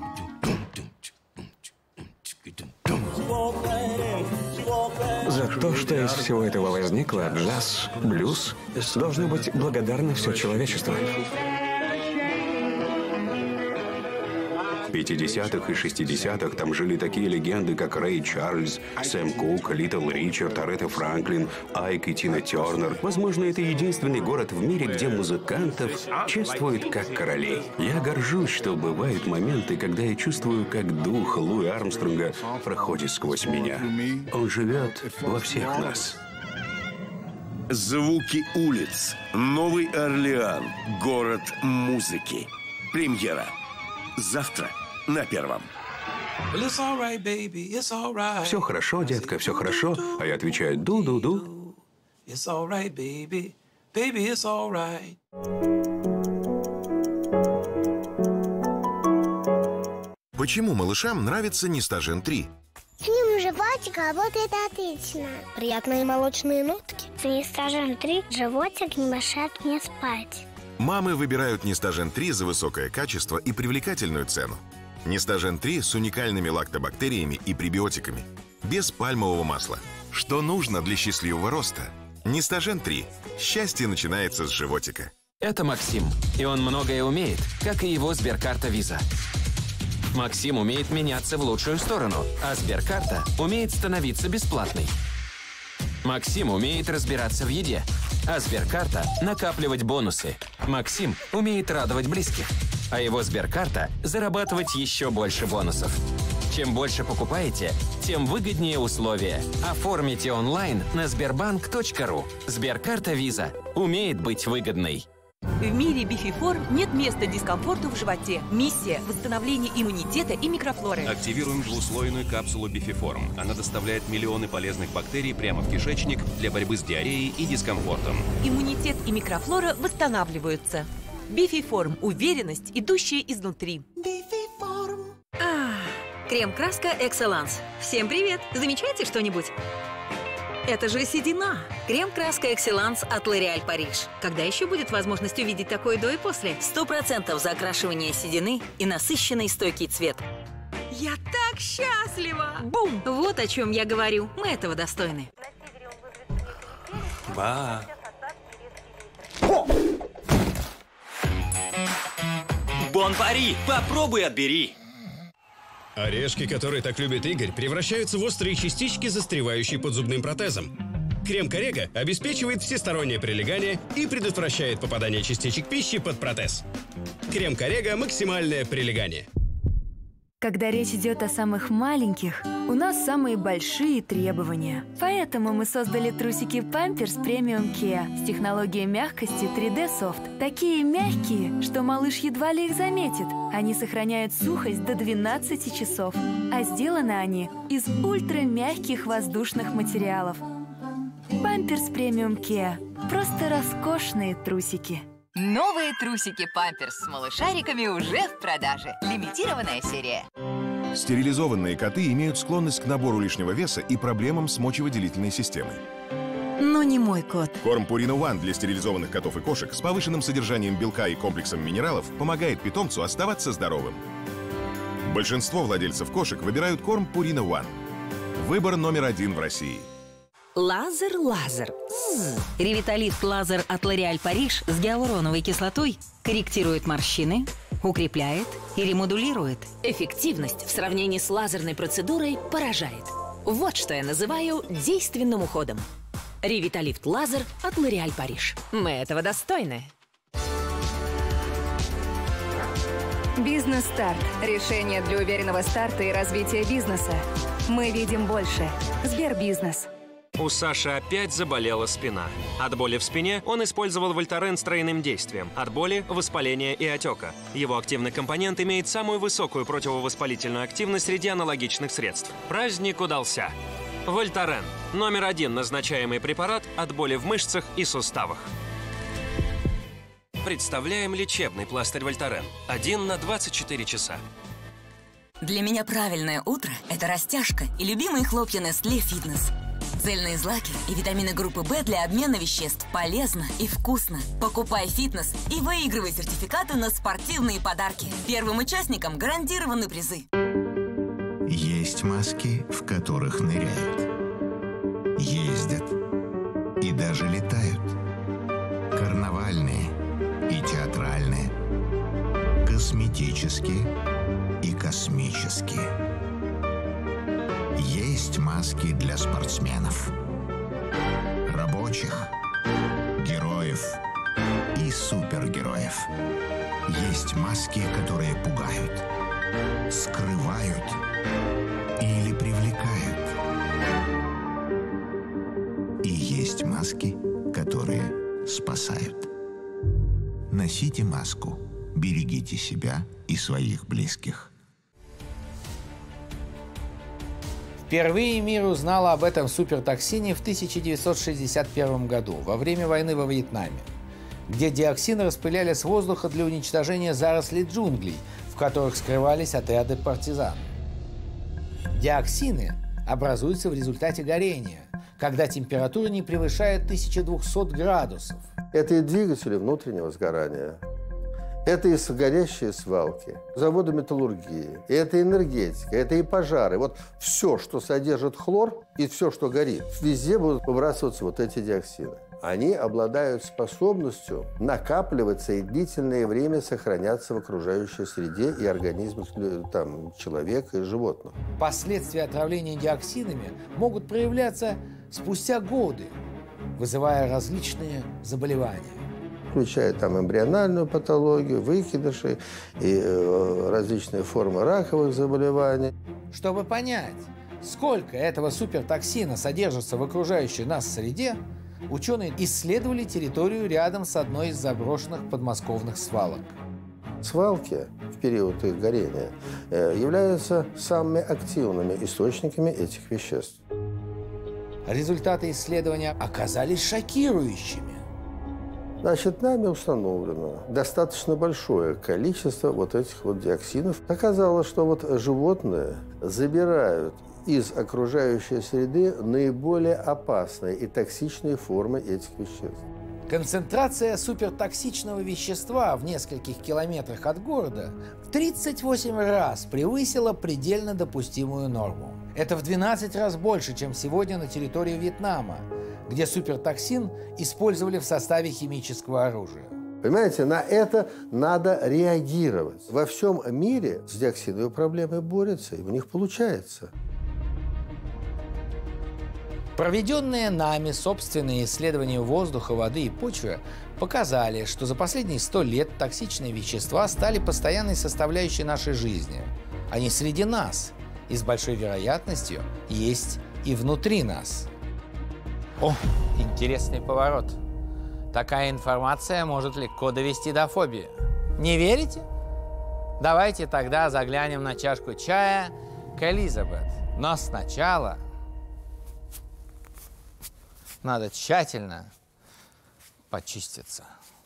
За то, что из всего этого возникло, джаз, блюз, должно быть благодарны все человечество. В 50-х и 60-х там жили такие легенды, как Рэй Чарльз, Сэм Кук, Литл Ричард, Аретта Франклин, Айк и Тина Тернер. Возможно, это единственный город в мире, где музыкантов чествуют как королей. Я горжусь, что бывают моменты, когда я чувствую, как дух Луи Армстронга проходит сквозь меня. Он живет во всех нас. Звуки улиц. Новый Орлеан. Город музыки. Премьера. Завтра на Первом. Все хорошо, детка, все хорошо. А я отвечаю: ду-ду-ду. Почему малышам нравится Нестажен 3? С ним животик работает отлично. Приятные молочные нотки. С Нестажен 3 животик не мешает мне спать. Мамы выбирают Нестажен 3 за высокое качество и привлекательную цену. Нестажен 3 с уникальными лактобактериями и пребиотиками. Без пальмового масла. Что нужно для счастливого роста? Нестажен 3. Счастье начинается с животика. Это Максим, и он многое умеет, как и его Сберкарта Виза. Максим умеет меняться в лучшую сторону, а Сберкарта умеет становиться бесплатной. Максим умеет разбираться в еде, а Сберкарта – накапливать бонусы. Максим умеет радовать близких, а его Сберкарта – зарабатывать еще больше бонусов. Чем больше покупаете, тем выгоднее условия. Оформите онлайн на sberbank.ru. Сберкарта Виза умеет быть выгодной. В мире Бифиформ нет места дискомфорту в животе. Миссия – восстановление иммунитета и микрофлоры. Активируем двуслойную капсулу Бифиформ. Она доставляет миллионы полезных бактерий прямо в кишечник для борьбы с диареей и дискомфортом. Иммунитет и микрофлора восстанавливаются. Бифиформ – уверенность, идущая изнутри. Крем-краска Excellence. Всем привет! Замечаете что-нибудь? Это же седина. Крем-краска Excellence от L'Oréal Paris. Когда еще будет возможность увидеть такое до и после? 100% закрашивания седины и насыщенный стойкий цвет. Я так счастлива! Бум! Вот о чем я говорю. Мы этого достойны. Ба! Бон-пари! Попробуй отбери! Орешки, которые так любит Игорь, превращаются в острые частички, застревающие под зубным протезом. Крем Коррега обеспечивает всестороннее прилегание и предотвращает попадание частичек пищи под протез. Крем Коррега – максимальное прилегание. Когда речь идет о самых маленьких, у нас самые большие требования. Поэтому мы создали трусики Pampers Premium Care с технологией мягкости 3D Soft. Такие мягкие, что малыш едва ли их заметит. Они сохраняют сухость до 12 часов. А сделаны они из ультрамягких воздушных материалов. Pampers Premium Care. Просто роскошные трусики. Новые трусики Pampers с малышариками уже в продаже. Лимитированная серия. Стерилизованные коты имеют склонность к набору лишнего веса и проблемам с мочевыделительной системой. Но не мой кот. Корм Purina One для стерилизованных котов и кошек с повышенным содержанием белка и комплексом минералов помогает питомцу оставаться здоровым. Большинство владельцев кошек выбирают корм Purina One. Выбор номер 1 в России. Лазер. Ревиталит лазер от L'Oréal Paris с гиалуроновой кислотой корректирует морщины, укрепляет и ремодулирует. Эффективность в сравнении с лазерной процедурой поражает. Вот что я называю действенным уходом. Ревиталит лазер от L'Oréal Paris. Мы этого достойны. Бизнес-старт. Решение для уверенного старта и развития бизнеса. Мы видим больше. Сбербизнес. У Саши опять заболела спина. От боли в спине он использовал Вольтарен с тройным действием. От боли, воспаления и отека. Его активный компонент имеет самую высокую противовоспалительную активность среди аналогичных средств. Праздник удался. Вольтарен. Номер 1 назначаемый препарат от боли в мышцах и суставах. Представляем лечебный пластырь Вольтарен. 1 на 24 часа. Для меня правильное утро – это растяжка и любимые хлопья Nestlé Fitness. Цельные злаки и витамины группы В для обмена веществ. Полезно и вкусно. Покупай фитнес и выигрывай сертификаты на спортивные подарки. Первым участникам гарантированы призы. Есть маски, в которых ныряют, ездят и даже летают. Карнавальные и театральные. косметические и космические. Есть маски для спортсменов, рабочих, героев и супергероев. Есть маски, которые пугают, скрывают или привлекают. И есть маски, которые спасают. Носите маску. Берегите себя и своих близких. Впервые мир узнал об этом супертоксине в 1961 году, во время войны во Вьетнаме, где диоксин распыляли с воздуха для уничтожения зарослей джунглей, в которых скрывались отряды партизан. Диоксины образуются в результате горения, когда температура не превышает 1200 градусов. Это и двигатели внутреннего сгорания, это и горящие свалки, заводы металлургии, это энергетика, это и пожары. Вот все, что содержит хлор и все, что горит, везде будут выбрасываться вот эти диоксины. Они обладают способностью накапливаться и длительное время сохраняться в окружающей среде и организмах человека и животных. Последствия отравления диоксинами могут проявляться спустя годы, вызывая различные заболевания. Включая эмбриональную патологию, выкидыши и различные формы раковых заболеваний. Чтобы понять, сколько этого супертоксина содержится в окружающей нас среде, ученые исследовали территорию рядом с одной из заброшенных подмосковных свалок. Свалки в период их горения являются самыми активными источниками этих веществ. Результаты исследования оказались шокирующими. Значит, нами установлено достаточно большое количество вот этих вот диоксинов. Оказалось, что вот животные забирают из окружающей среды наиболее опасные и токсичные формы этих веществ. Концентрация супертоксичного вещества в нескольких километрах от города в 38 раз превысила предельно допустимую норму. Это в 12 раз больше, чем сегодня на территории Вьетнама, где супертоксин использовали в составе химического оружия. Понимаете, на это надо реагировать. Во всем мире с диоксиновой проблемой борются, и у них получается. Проведенные нами собственные исследования воздуха, воды и почвы показали, что за последние 100 лет токсичные вещества стали постоянной составляющей нашей жизни. Они среди нас и с большой вероятностью есть и внутри нас. О, интересный поворот. Такая информация может легко довести до фобии. Не верите? Давайте тогда заглянем на чашку чая к Элизабет. Но сначала надо тщательно почиститься.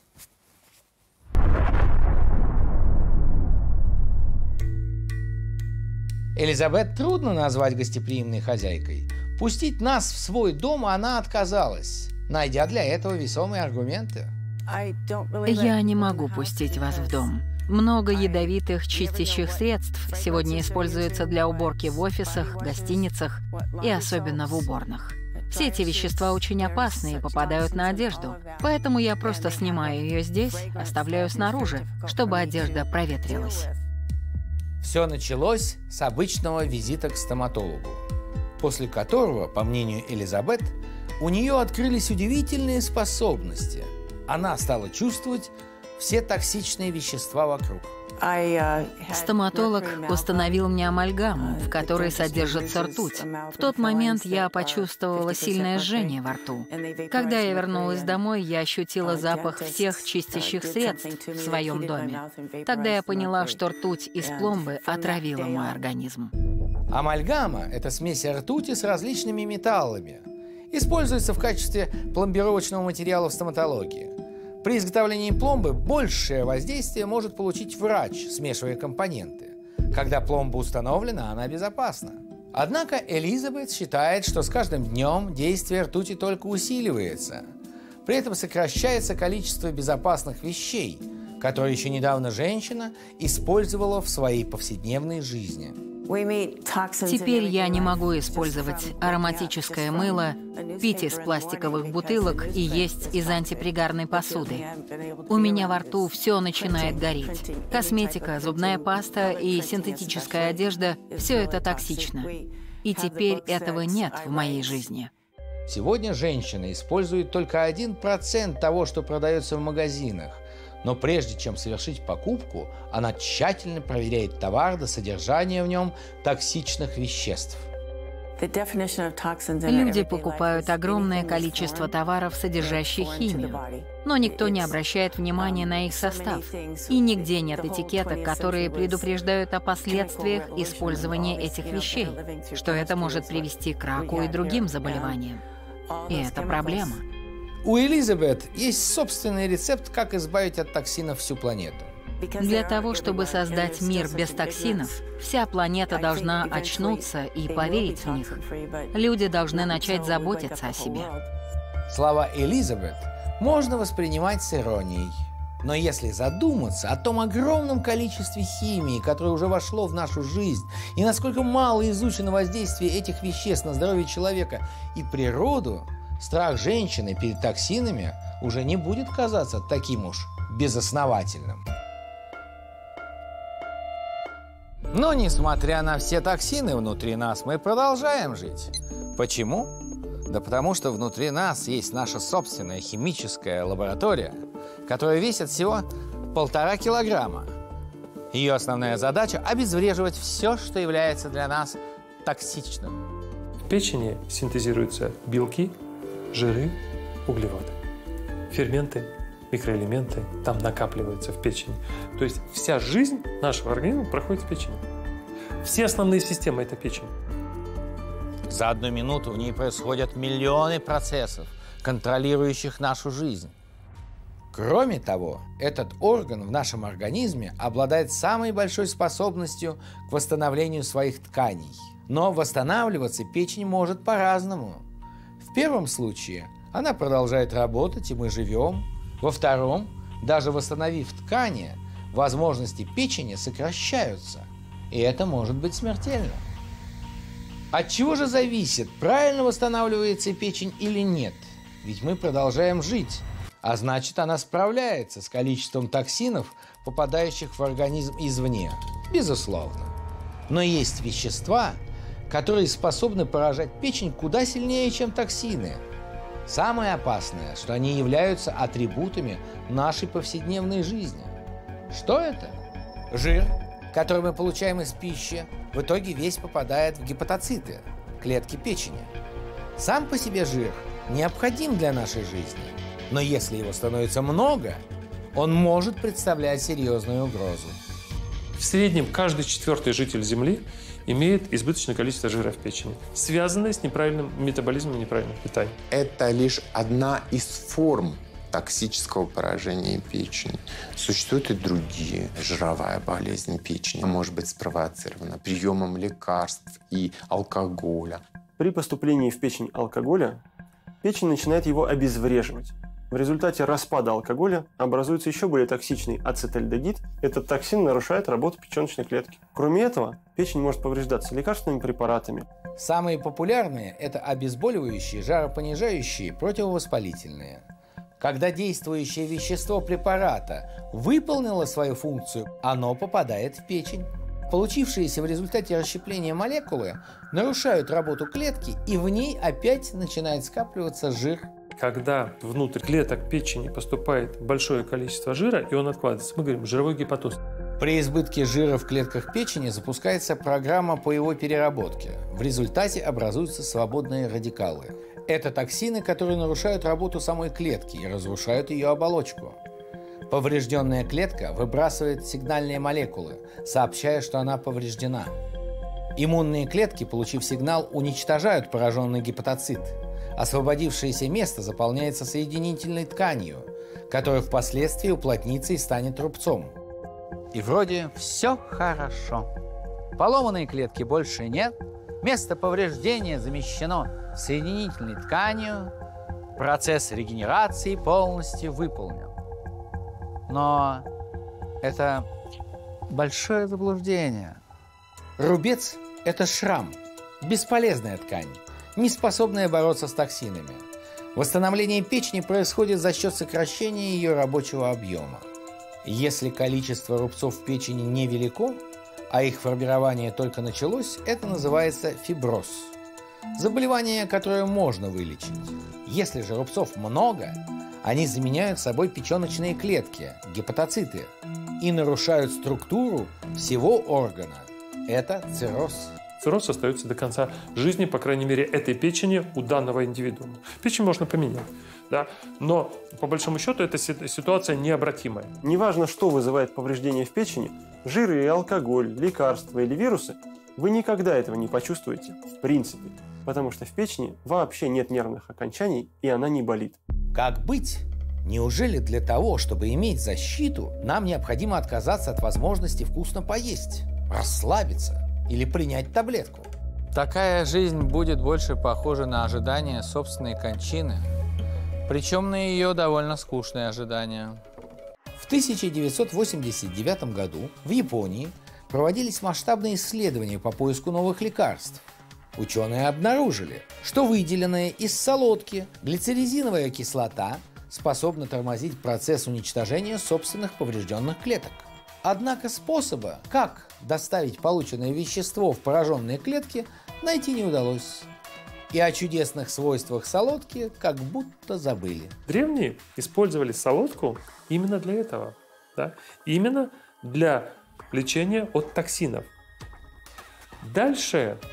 Элизабет трудно назвать гостеприимной хозяйкой. Пустить нас в свой дом она отказалась, найдя для этого весомые аргументы. Я не могу пустить вас в дом. Много ядовитых чистящих средств сегодня используется для уборки в офисах, гостиницах и особенно в уборных. Все эти вещества очень опасны и попадают на одежду, поэтому я просто снимаю ее здесь, оставляю снаружи, чтобы одежда проветрилась. Все началось с обычного визита к стоматологу, после которого, по мнению Элизабет, у нее открылись удивительные способности. Она стала чувствовать все токсичные вещества вокруг. Стоматолог установил мне амальгаму, в которой содержится ртуть. В тот момент я почувствовала сильное жжение во рту. Когда я вернулась домой, я ощутила запах всех чистящих средств в своем доме. Тогда я поняла, что ртуть из пломбы отравила мой организм. Амальгама – это смесь ртути с различными металлами. Используется в качестве пломбировочного материала в стоматологии. При изготовлении пломбы большее воздействие может получить врач, смешивая компоненты. Когда пломба установлена, она безопасна. Однако Элизабет считает, что с каждым днем действие ртути только усиливается. При этом сокращается количество безопасных вещей, которые еще недавно женщина использовала в своей повседневной жизни. Теперь я не могу использовать ароматическое мыло, пить из пластиковых бутылок и есть из антипригарной посуды. У меня во рту все начинает гореть. Косметика, зубная паста и синтетическая одежда – все это токсично. И теперь этого нет в моей жизни. Сегодня женщины используют только 1% того, что продается в магазинах. Но прежде чем совершить покупку, она тщательно проверяет товар до содержания в нем токсичных веществ. Люди покупают огромное количество товаров, содержащих химию, но никто не обращает внимания на их состав. И нигде нет этикеток, которые предупреждают о последствиях использования этих вещей, что это может привести к раку и другим заболеваниям. И это проблема. У Элизабет есть собственный рецепт, как избавить от токсинов всю планету. Для того, чтобы создать мир без токсинов, вся планета должна очнуться и поверить в них. Люди должны начать заботиться о себе. Слова Элизабет можно воспринимать с иронией. Но если задуматься о том огромном количестве химии, которое уже вошло в нашу жизнь, и насколько мало изучено воздействие этих веществ на здоровье человека и природу, страх женщины перед токсинами уже не будет казаться таким уж безосновательным. Но, несмотря на все токсины внутри нас, мы продолжаем жить. Почему? Да потому что внутри нас есть наша собственная химическая лаборатория, которая весит всего 1,5 килограмма. Ее основная задача – обезвреживать все, что является для нас токсичным. В печени синтезируются белки, жиры, углеводы, ферменты, микроэлементы там накапливаются в печени. То есть вся жизнь нашего организма проходит в печени. Все основные системы – это печень. За 1 минуту в ней происходят миллионы процессов, контролирующих нашу жизнь. Кроме того, этот орган в нашем организме обладает самой большой способностью к восстановлению своих тканей. Но восстанавливаться печень может по-разному. В первом случае она продолжает работать, и мы живем. Во втором, даже восстановив ткани, возможности печени сокращаются, и это может быть смертельно. От чего же зависит, правильно восстанавливается печень или нет? Ведь мы продолжаем жить, а значит, она справляется с количеством токсинов, попадающих в организм извне. Безусловно. Но есть вещества, которые способны поражать печень куда сильнее, чем токсины. Самое опасное, что они являются атрибутами нашей повседневной жизни. Что это? Жир, который мы получаем из пищи, в итоге весь попадает в гепатоциты, клетки печени. Сам по себе жир необходим для нашей жизни, но если его становится много, он может представлять серьезную угрозу. В среднем каждый 4-й житель Земли имеет избыточное количество жира в печени, связанное с неправильным метаболизмом и неправильным питанием. Это лишь одна из форм токсического поражения печени. Существуют и другие. Жировая болезнь печени может быть спровоцирована приемом лекарств и алкоголя. При поступлении в печень алкоголя печень начинает его обезвреживать. В результате распада алкоголя образуется еще более токсичный ацетальдегид. Этот токсин нарушает работу печеночной клетки. Кроме этого, печень может повреждаться лекарственными препаратами. Самые популярные – это обезболивающие, жаропонижающие, противовоспалительные. Когда действующее вещество препарата выполнило свою функцию, оно попадает в печень. Получившиеся в результате расщепления молекулы нарушают работу клетки, и в ней опять начинает скапливаться жир. Когда внутрь клеток печени поступает большое количество жира, и он откладывается, мы говорим жировой гепатоз. При избытке жира в клетках печени запускается программа по его переработке. В результате образуются свободные радикалы. Это токсины, которые нарушают работу самой клетки и разрушают ее оболочку. Поврежденная клетка выбрасывает сигнальные молекулы, сообщая, что она повреждена. Иммунные клетки, получив сигнал, уничтожают пораженный гепатоцит. Освободившееся место заполняется соединительной тканью, которая впоследствии уплотнится и станет рубцом. И вроде все хорошо. Поломанной клетки больше нет, место повреждения замещено соединительной тканью, процесс регенерации полностью выполнен. Но это большое заблуждение. Рубец – это шрам, бесполезная ткань, не способная бороться с токсинами. Восстановление печени происходит за счет сокращения ее рабочего объема. Если количество рубцов в печени невелико, а их формирование только началось, это называется фиброз. Заболевание, которое можно вылечить. Если же рубцов много, они заменяют собой печеночные клетки, гепатоциты, и нарушают структуру всего органа. Это цирроз. Цирроз остается до конца жизни, по крайней мере, этой печени у данного индивидуума. Печень можно поменять, да? Но по большому счету эта ситуация необратимая. Неважно, что вызывает повреждение в печени, жиры и алкоголь, лекарства или вирусы, вы никогда этого не почувствуете в принципе, потому что в печени вообще нет нервных окончаний и она не болит. Как быть? Неужели для того, чтобы иметь защиту, нам необходимо отказаться от возможности вкусно поесть, расслабиться или принять таблетку? Такая жизнь будет больше похожа на ожидание собственной кончины, причем на ее довольно скучное ожидание. В 1989 году в Японии проводились масштабные исследования по поиску новых лекарств. Ученые обнаружили, что выделенная из солодки глицеризиновая кислота способна тормозить процесс уничтожения собственных поврежденных клеток. Однако способа, как доставить полученное вещество в пораженные клетки, найти не удалось. И о чудесных свойствах солодки как будто забыли. Древние использовали солодку именно для этого. Да? Именно для лечения от токсинов. Дальше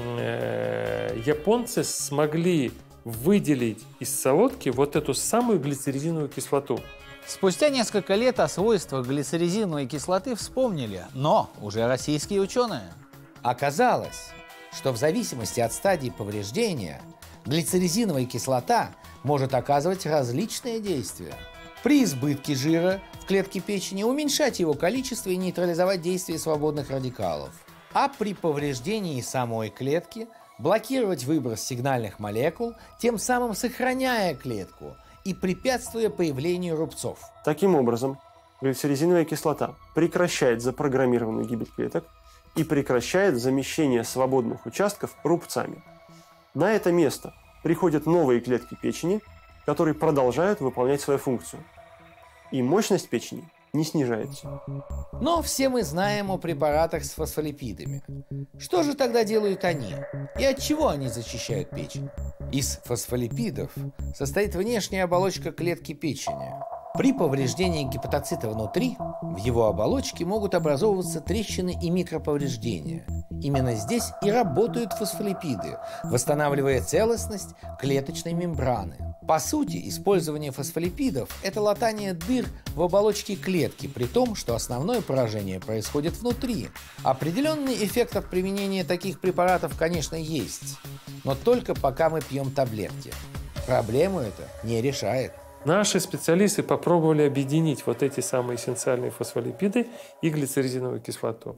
японцы смогли выделить из солодки вот эту самую глицеризиновую кислоту. Спустя несколько лет о свойствах глицеризиновой кислоты вспомнили, но уже российские ученые. Оказалось, что в зависимости от стадии повреждения глицеризиновая кислота может оказывать различные действия. При избытке жира в клетке печени уменьшать его количество и нейтрализовать действие свободных радикалов. А при повреждении самой клетки блокировать выброс сигнальных молекул, тем самым сохраняя клетку и препятствуя появлению рубцов. Таким образом, глицеризиновая кислота прекращает запрограммированную гибель клеток и прекращает замещение свободных участков рубцами. На это место приходят новые клетки печени, которые продолжают выполнять свою функцию. И мощность печени не снижается. Но все мы знаем о препаратах с фосфолипидами. Что же тогда делают они? И от чего они защищают печень? Из фосфолипидов состоит внешняя оболочка клетки печени. При повреждении гепатоцита внутри в его оболочке могут образовываться трещины и микроповреждения. Именно здесь и работают фосфолипиды, восстанавливая целостность клеточной мембраны. По сути, использование фосфолипидов – это латание дыр в оболочке клетки, при том, что основное поражение происходит внутри. Определенный эффект от применения таких препаратов, конечно, есть, но только пока мы пьем таблетки. Проблему это не решает. Наши специалисты попробовали объединить вот эти самые эссенциальные фосфолипиды и глицеризиновую кислоту.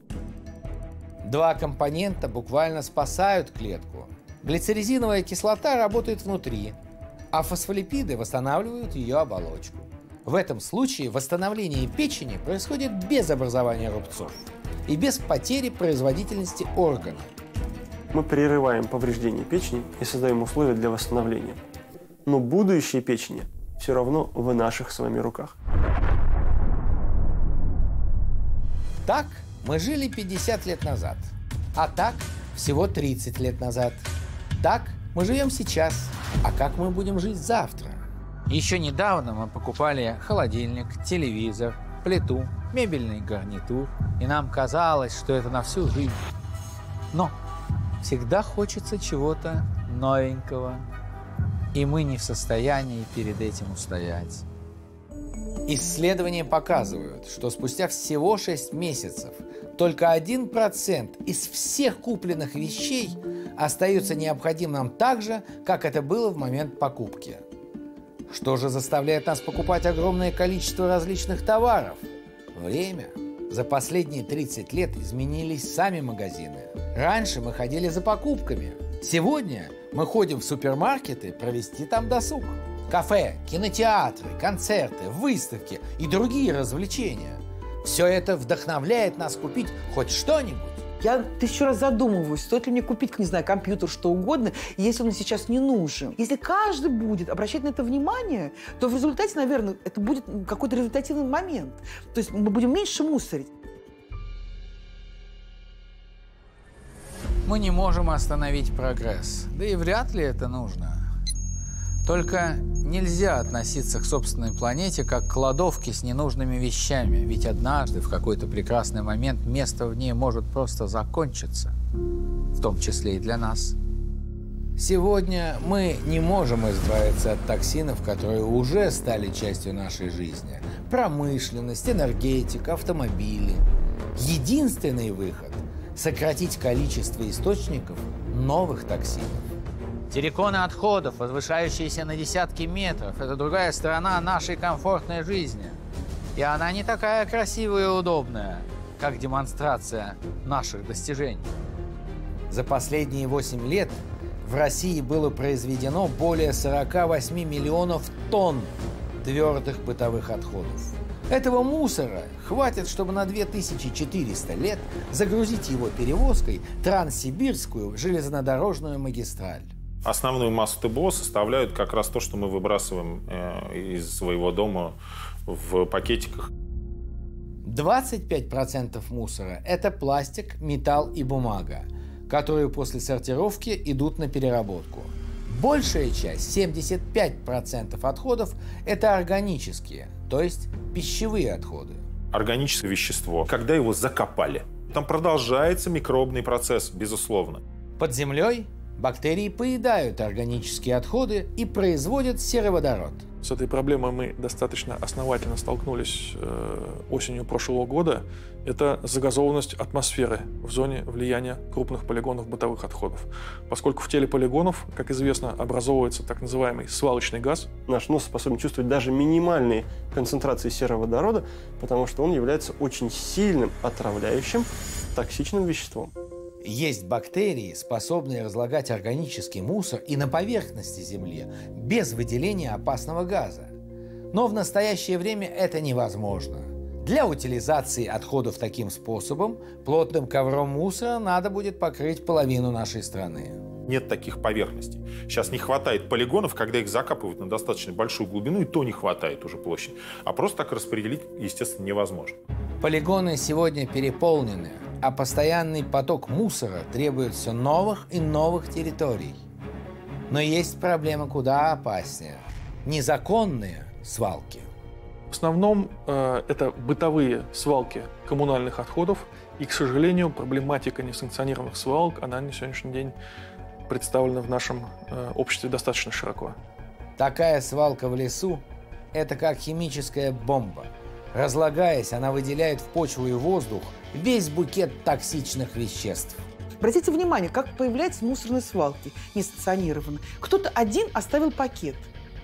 Два компонента буквально спасают клетку. Глицеризиновая кислота работает внутри, а фосфолипиды восстанавливают ее оболочку. В этом случае восстановление печени происходит без образования рубцов и без потери производительности органа. Мы прерываем повреждение печени и создаем условия для восстановления. Но будущее печени все равно в наших с вами руках. Так мы жили 50 лет назад, а так всего 30 лет назад. Так мы живем сейчас, а как мы будем жить завтра? Еще недавно мы покупали холодильник, телевизор, плиту, мебельный гарнитур, и нам казалось, что это на всю жизнь. Но всегда хочется чего-то новенького, и мы не в состоянии перед этим устоять. Исследования показывают, что спустя всего 6 месяцев только 1% из всех купленных вещей остается необходимым так же, как это было в момент покупки. Что же заставляет нас покупать огромное количество различных товаров? Время. За последние 30 лет изменились сами магазины. Раньше мы ходили за покупками. Сегодня мы ходим в супермаркеты провести там досуг. Кафе, кинотеатры, концерты, выставки и другие развлечения. Все это вдохновляет нас купить хоть что-нибудь. Я 1000 раз задумываюсь, стоит ли мне купить, не знаю, компьютер, что угодно, если он мне сейчас не нужен. Если каждый будет обращать на это внимание, то в результате, наверное, это будет какой-то результативный момент. То есть мы будем меньше мусорить. Мы не можем остановить прогресс, да и вряд ли это нужно. Только нельзя относиться к собственной планете как к кладовке с ненужными вещами, ведь однажды, в какой-то прекрасный момент, место в ней может просто закончиться, в том числе и для нас. Сегодня мы не можем избавиться от токсинов, которые уже стали частью нашей жизни. Промышленность, энергетика, автомобили. Единственный выход – сократить количество источников новых токсинов. Терриконы отходов, возвышающиеся на десятки метров, это другая сторона нашей комфортной жизни. И она не такая красивая и удобная, как демонстрация наших достижений. За последние 8 лет в России было произведено более 48 миллионов тонн твердых бытовых отходов. Этого мусора хватит, чтобы на 2400 лет загрузить его перевозкой транссибирскую железнодорожную магистраль. Основную массу ТБО составляют как раз то, что мы выбрасываем из своего дома в пакетиках. 25% мусора – это пластик, металл и бумага, которые после сортировки идут на переработку. Большая часть, 75% отходов – это органические, то есть пищевые отходы. Органическое вещество, когда его закопали, там продолжается микробный процесс, безусловно. Под землей бактерии поедают органические отходы и производят сероводород. С этой проблемой мы достаточно основательно столкнулись осенью прошлого года. Это загазованность атмосферы в зоне влияния крупных полигонов бытовых отходов. Поскольку в теле полигонов, как известно, образовывается так называемый свалочный газ. Наш нос способен чувствовать даже минимальные концентрации сероводорода, потому что он является очень сильным отравляющим токсичным веществом. Есть бактерии, способные разлагать органический мусор и на поверхности Земли, без выделения опасного газа. Но в настоящее время это невозможно. Для утилизации отходов таким способом плотным ковром мусора надо будет покрыть половину нашей страны. Нет таких поверхностей. Сейчас не хватает полигонов, когда их закапывают на достаточно большую глубину, и то не хватает уже площади. А просто так распределить, естественно, невозможно. Полигоны сегодня переполнены, а постоянный поток мусора требует все новых и новых территорий. Но есть проблема куда опаснее – незаконные свалки. В основном это бытовые свалки коммунальных отходов. И, к сожалению, проблематика несанкционированных свалок, она на сегодняшний день представлена в нашем обществе достаточно широко. Такая свалка в лесу – это как химическая бомба. Разлагаясь, она выделяет в почву и воздух весь букет токсичных веществ. Обратите внимание, как появляются мусорные свалки несанкционированные. Кто-то один оставил пакет.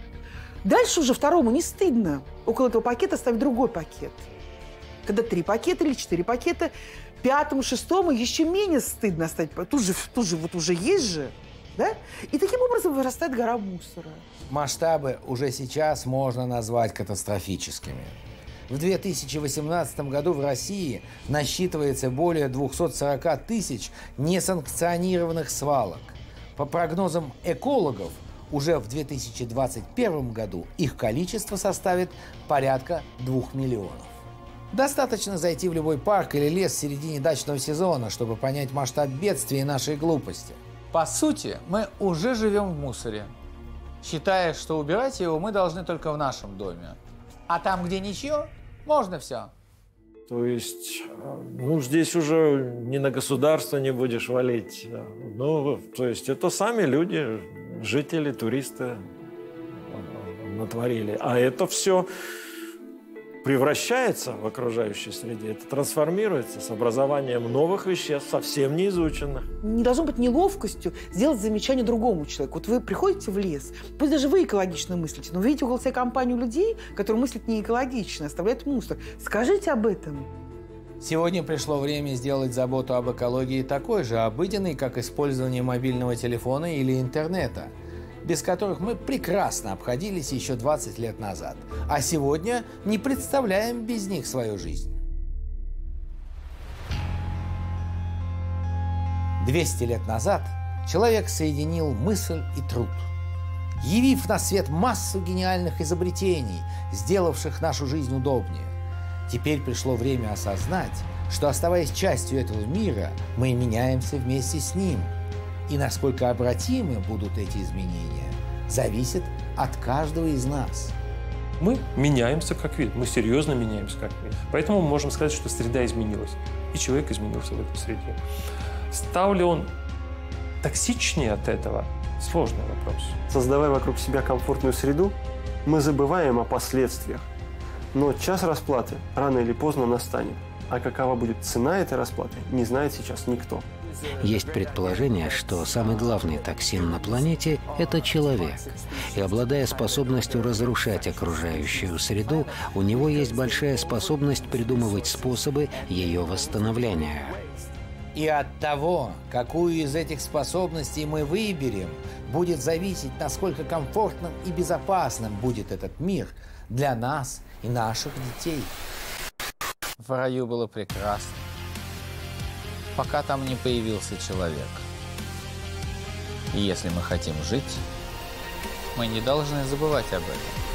Дальше уже второму не стыдно около этого пакета оставить другой пакет. Когда 3 пакета или 4 пакета, 5-му, 6-му еще менее стыдно оставить. Тут же вот уже есть же. Да? И таким образом вырастает гора мусора. Масштабы уже сейчас можно назвать катастрофическими. В 2018 году в России насчитывается более 240 тысяч несанкционированных свалок. По прогнозам экологов, уже в 2021 году их количество составит порядка 2 миллионов. Достаточно зайти в любой парк или лес в середине дачного сезона, чтобы понять масштаб бедствия и нашей глупости. По сути, мы уже живем в мусоре, считая, что убирать его мы должны только в нашем доме. А там, где ничего, можно все. То есть, здесь уже не на государство не будешь валить. То есть, это сами люди, жители, туристы натворили. А это все превращается в окружающей среде, это трансформируется с образованием новых веществ, совсем не изученных. Не должно быть неловкостью сделать замечание другому человеку. Вот вы приходите в лес, пусть даже вы экологично мыслите, но видите около себя компанию людей, которые мыслят не экологично, оставляют мусор. Скажите об этом. Сегодня пришло время сделать заботу об экологии такой же обыденной, как использование мобильного телефона или интернета, без которых мы прекрасно обходились еще 20 лет назад, а сегодня не представляем без них свою жизнь. 200 лет назад человек соединил мысль и труд, явив на свет массу гениальных изобретений, сделавших нашу жизнь удобнее. Теперь пришло время осознать, что, оставаясь частью этого мира, мы меняемся вместе с ним. И насколько обратимы будут эти изменения, зависит от каждого из нас. Мы меняемся как вид, мы серьезно меняемся как вид. Поэтому мы можем сказать, что среда изменилась, и человек изменился в этой среде. Стал ли он токсичнее от этого? Сложный вопрос. Создавая вокруг себя комфортную среду, мы забываем о последствиях. Но час расплаты рано или поздно настанет. А какова будет цена этой расплаты, не знает сейчас никто. Есть предположение, что самый главный токсин на планете – это человек. И обладая способностью разрушать окружающую среду, у него есть большая способность придумывать способы ее восстановления. И от того, какую из этих способностей мы выберем, будет зависеть, насколько комфортным и безопасным будет этот мир для нас и наших детей. В раю было прекрасно, пока там не появился человек. И если мы хотим жить, мы не должны забывать об этом.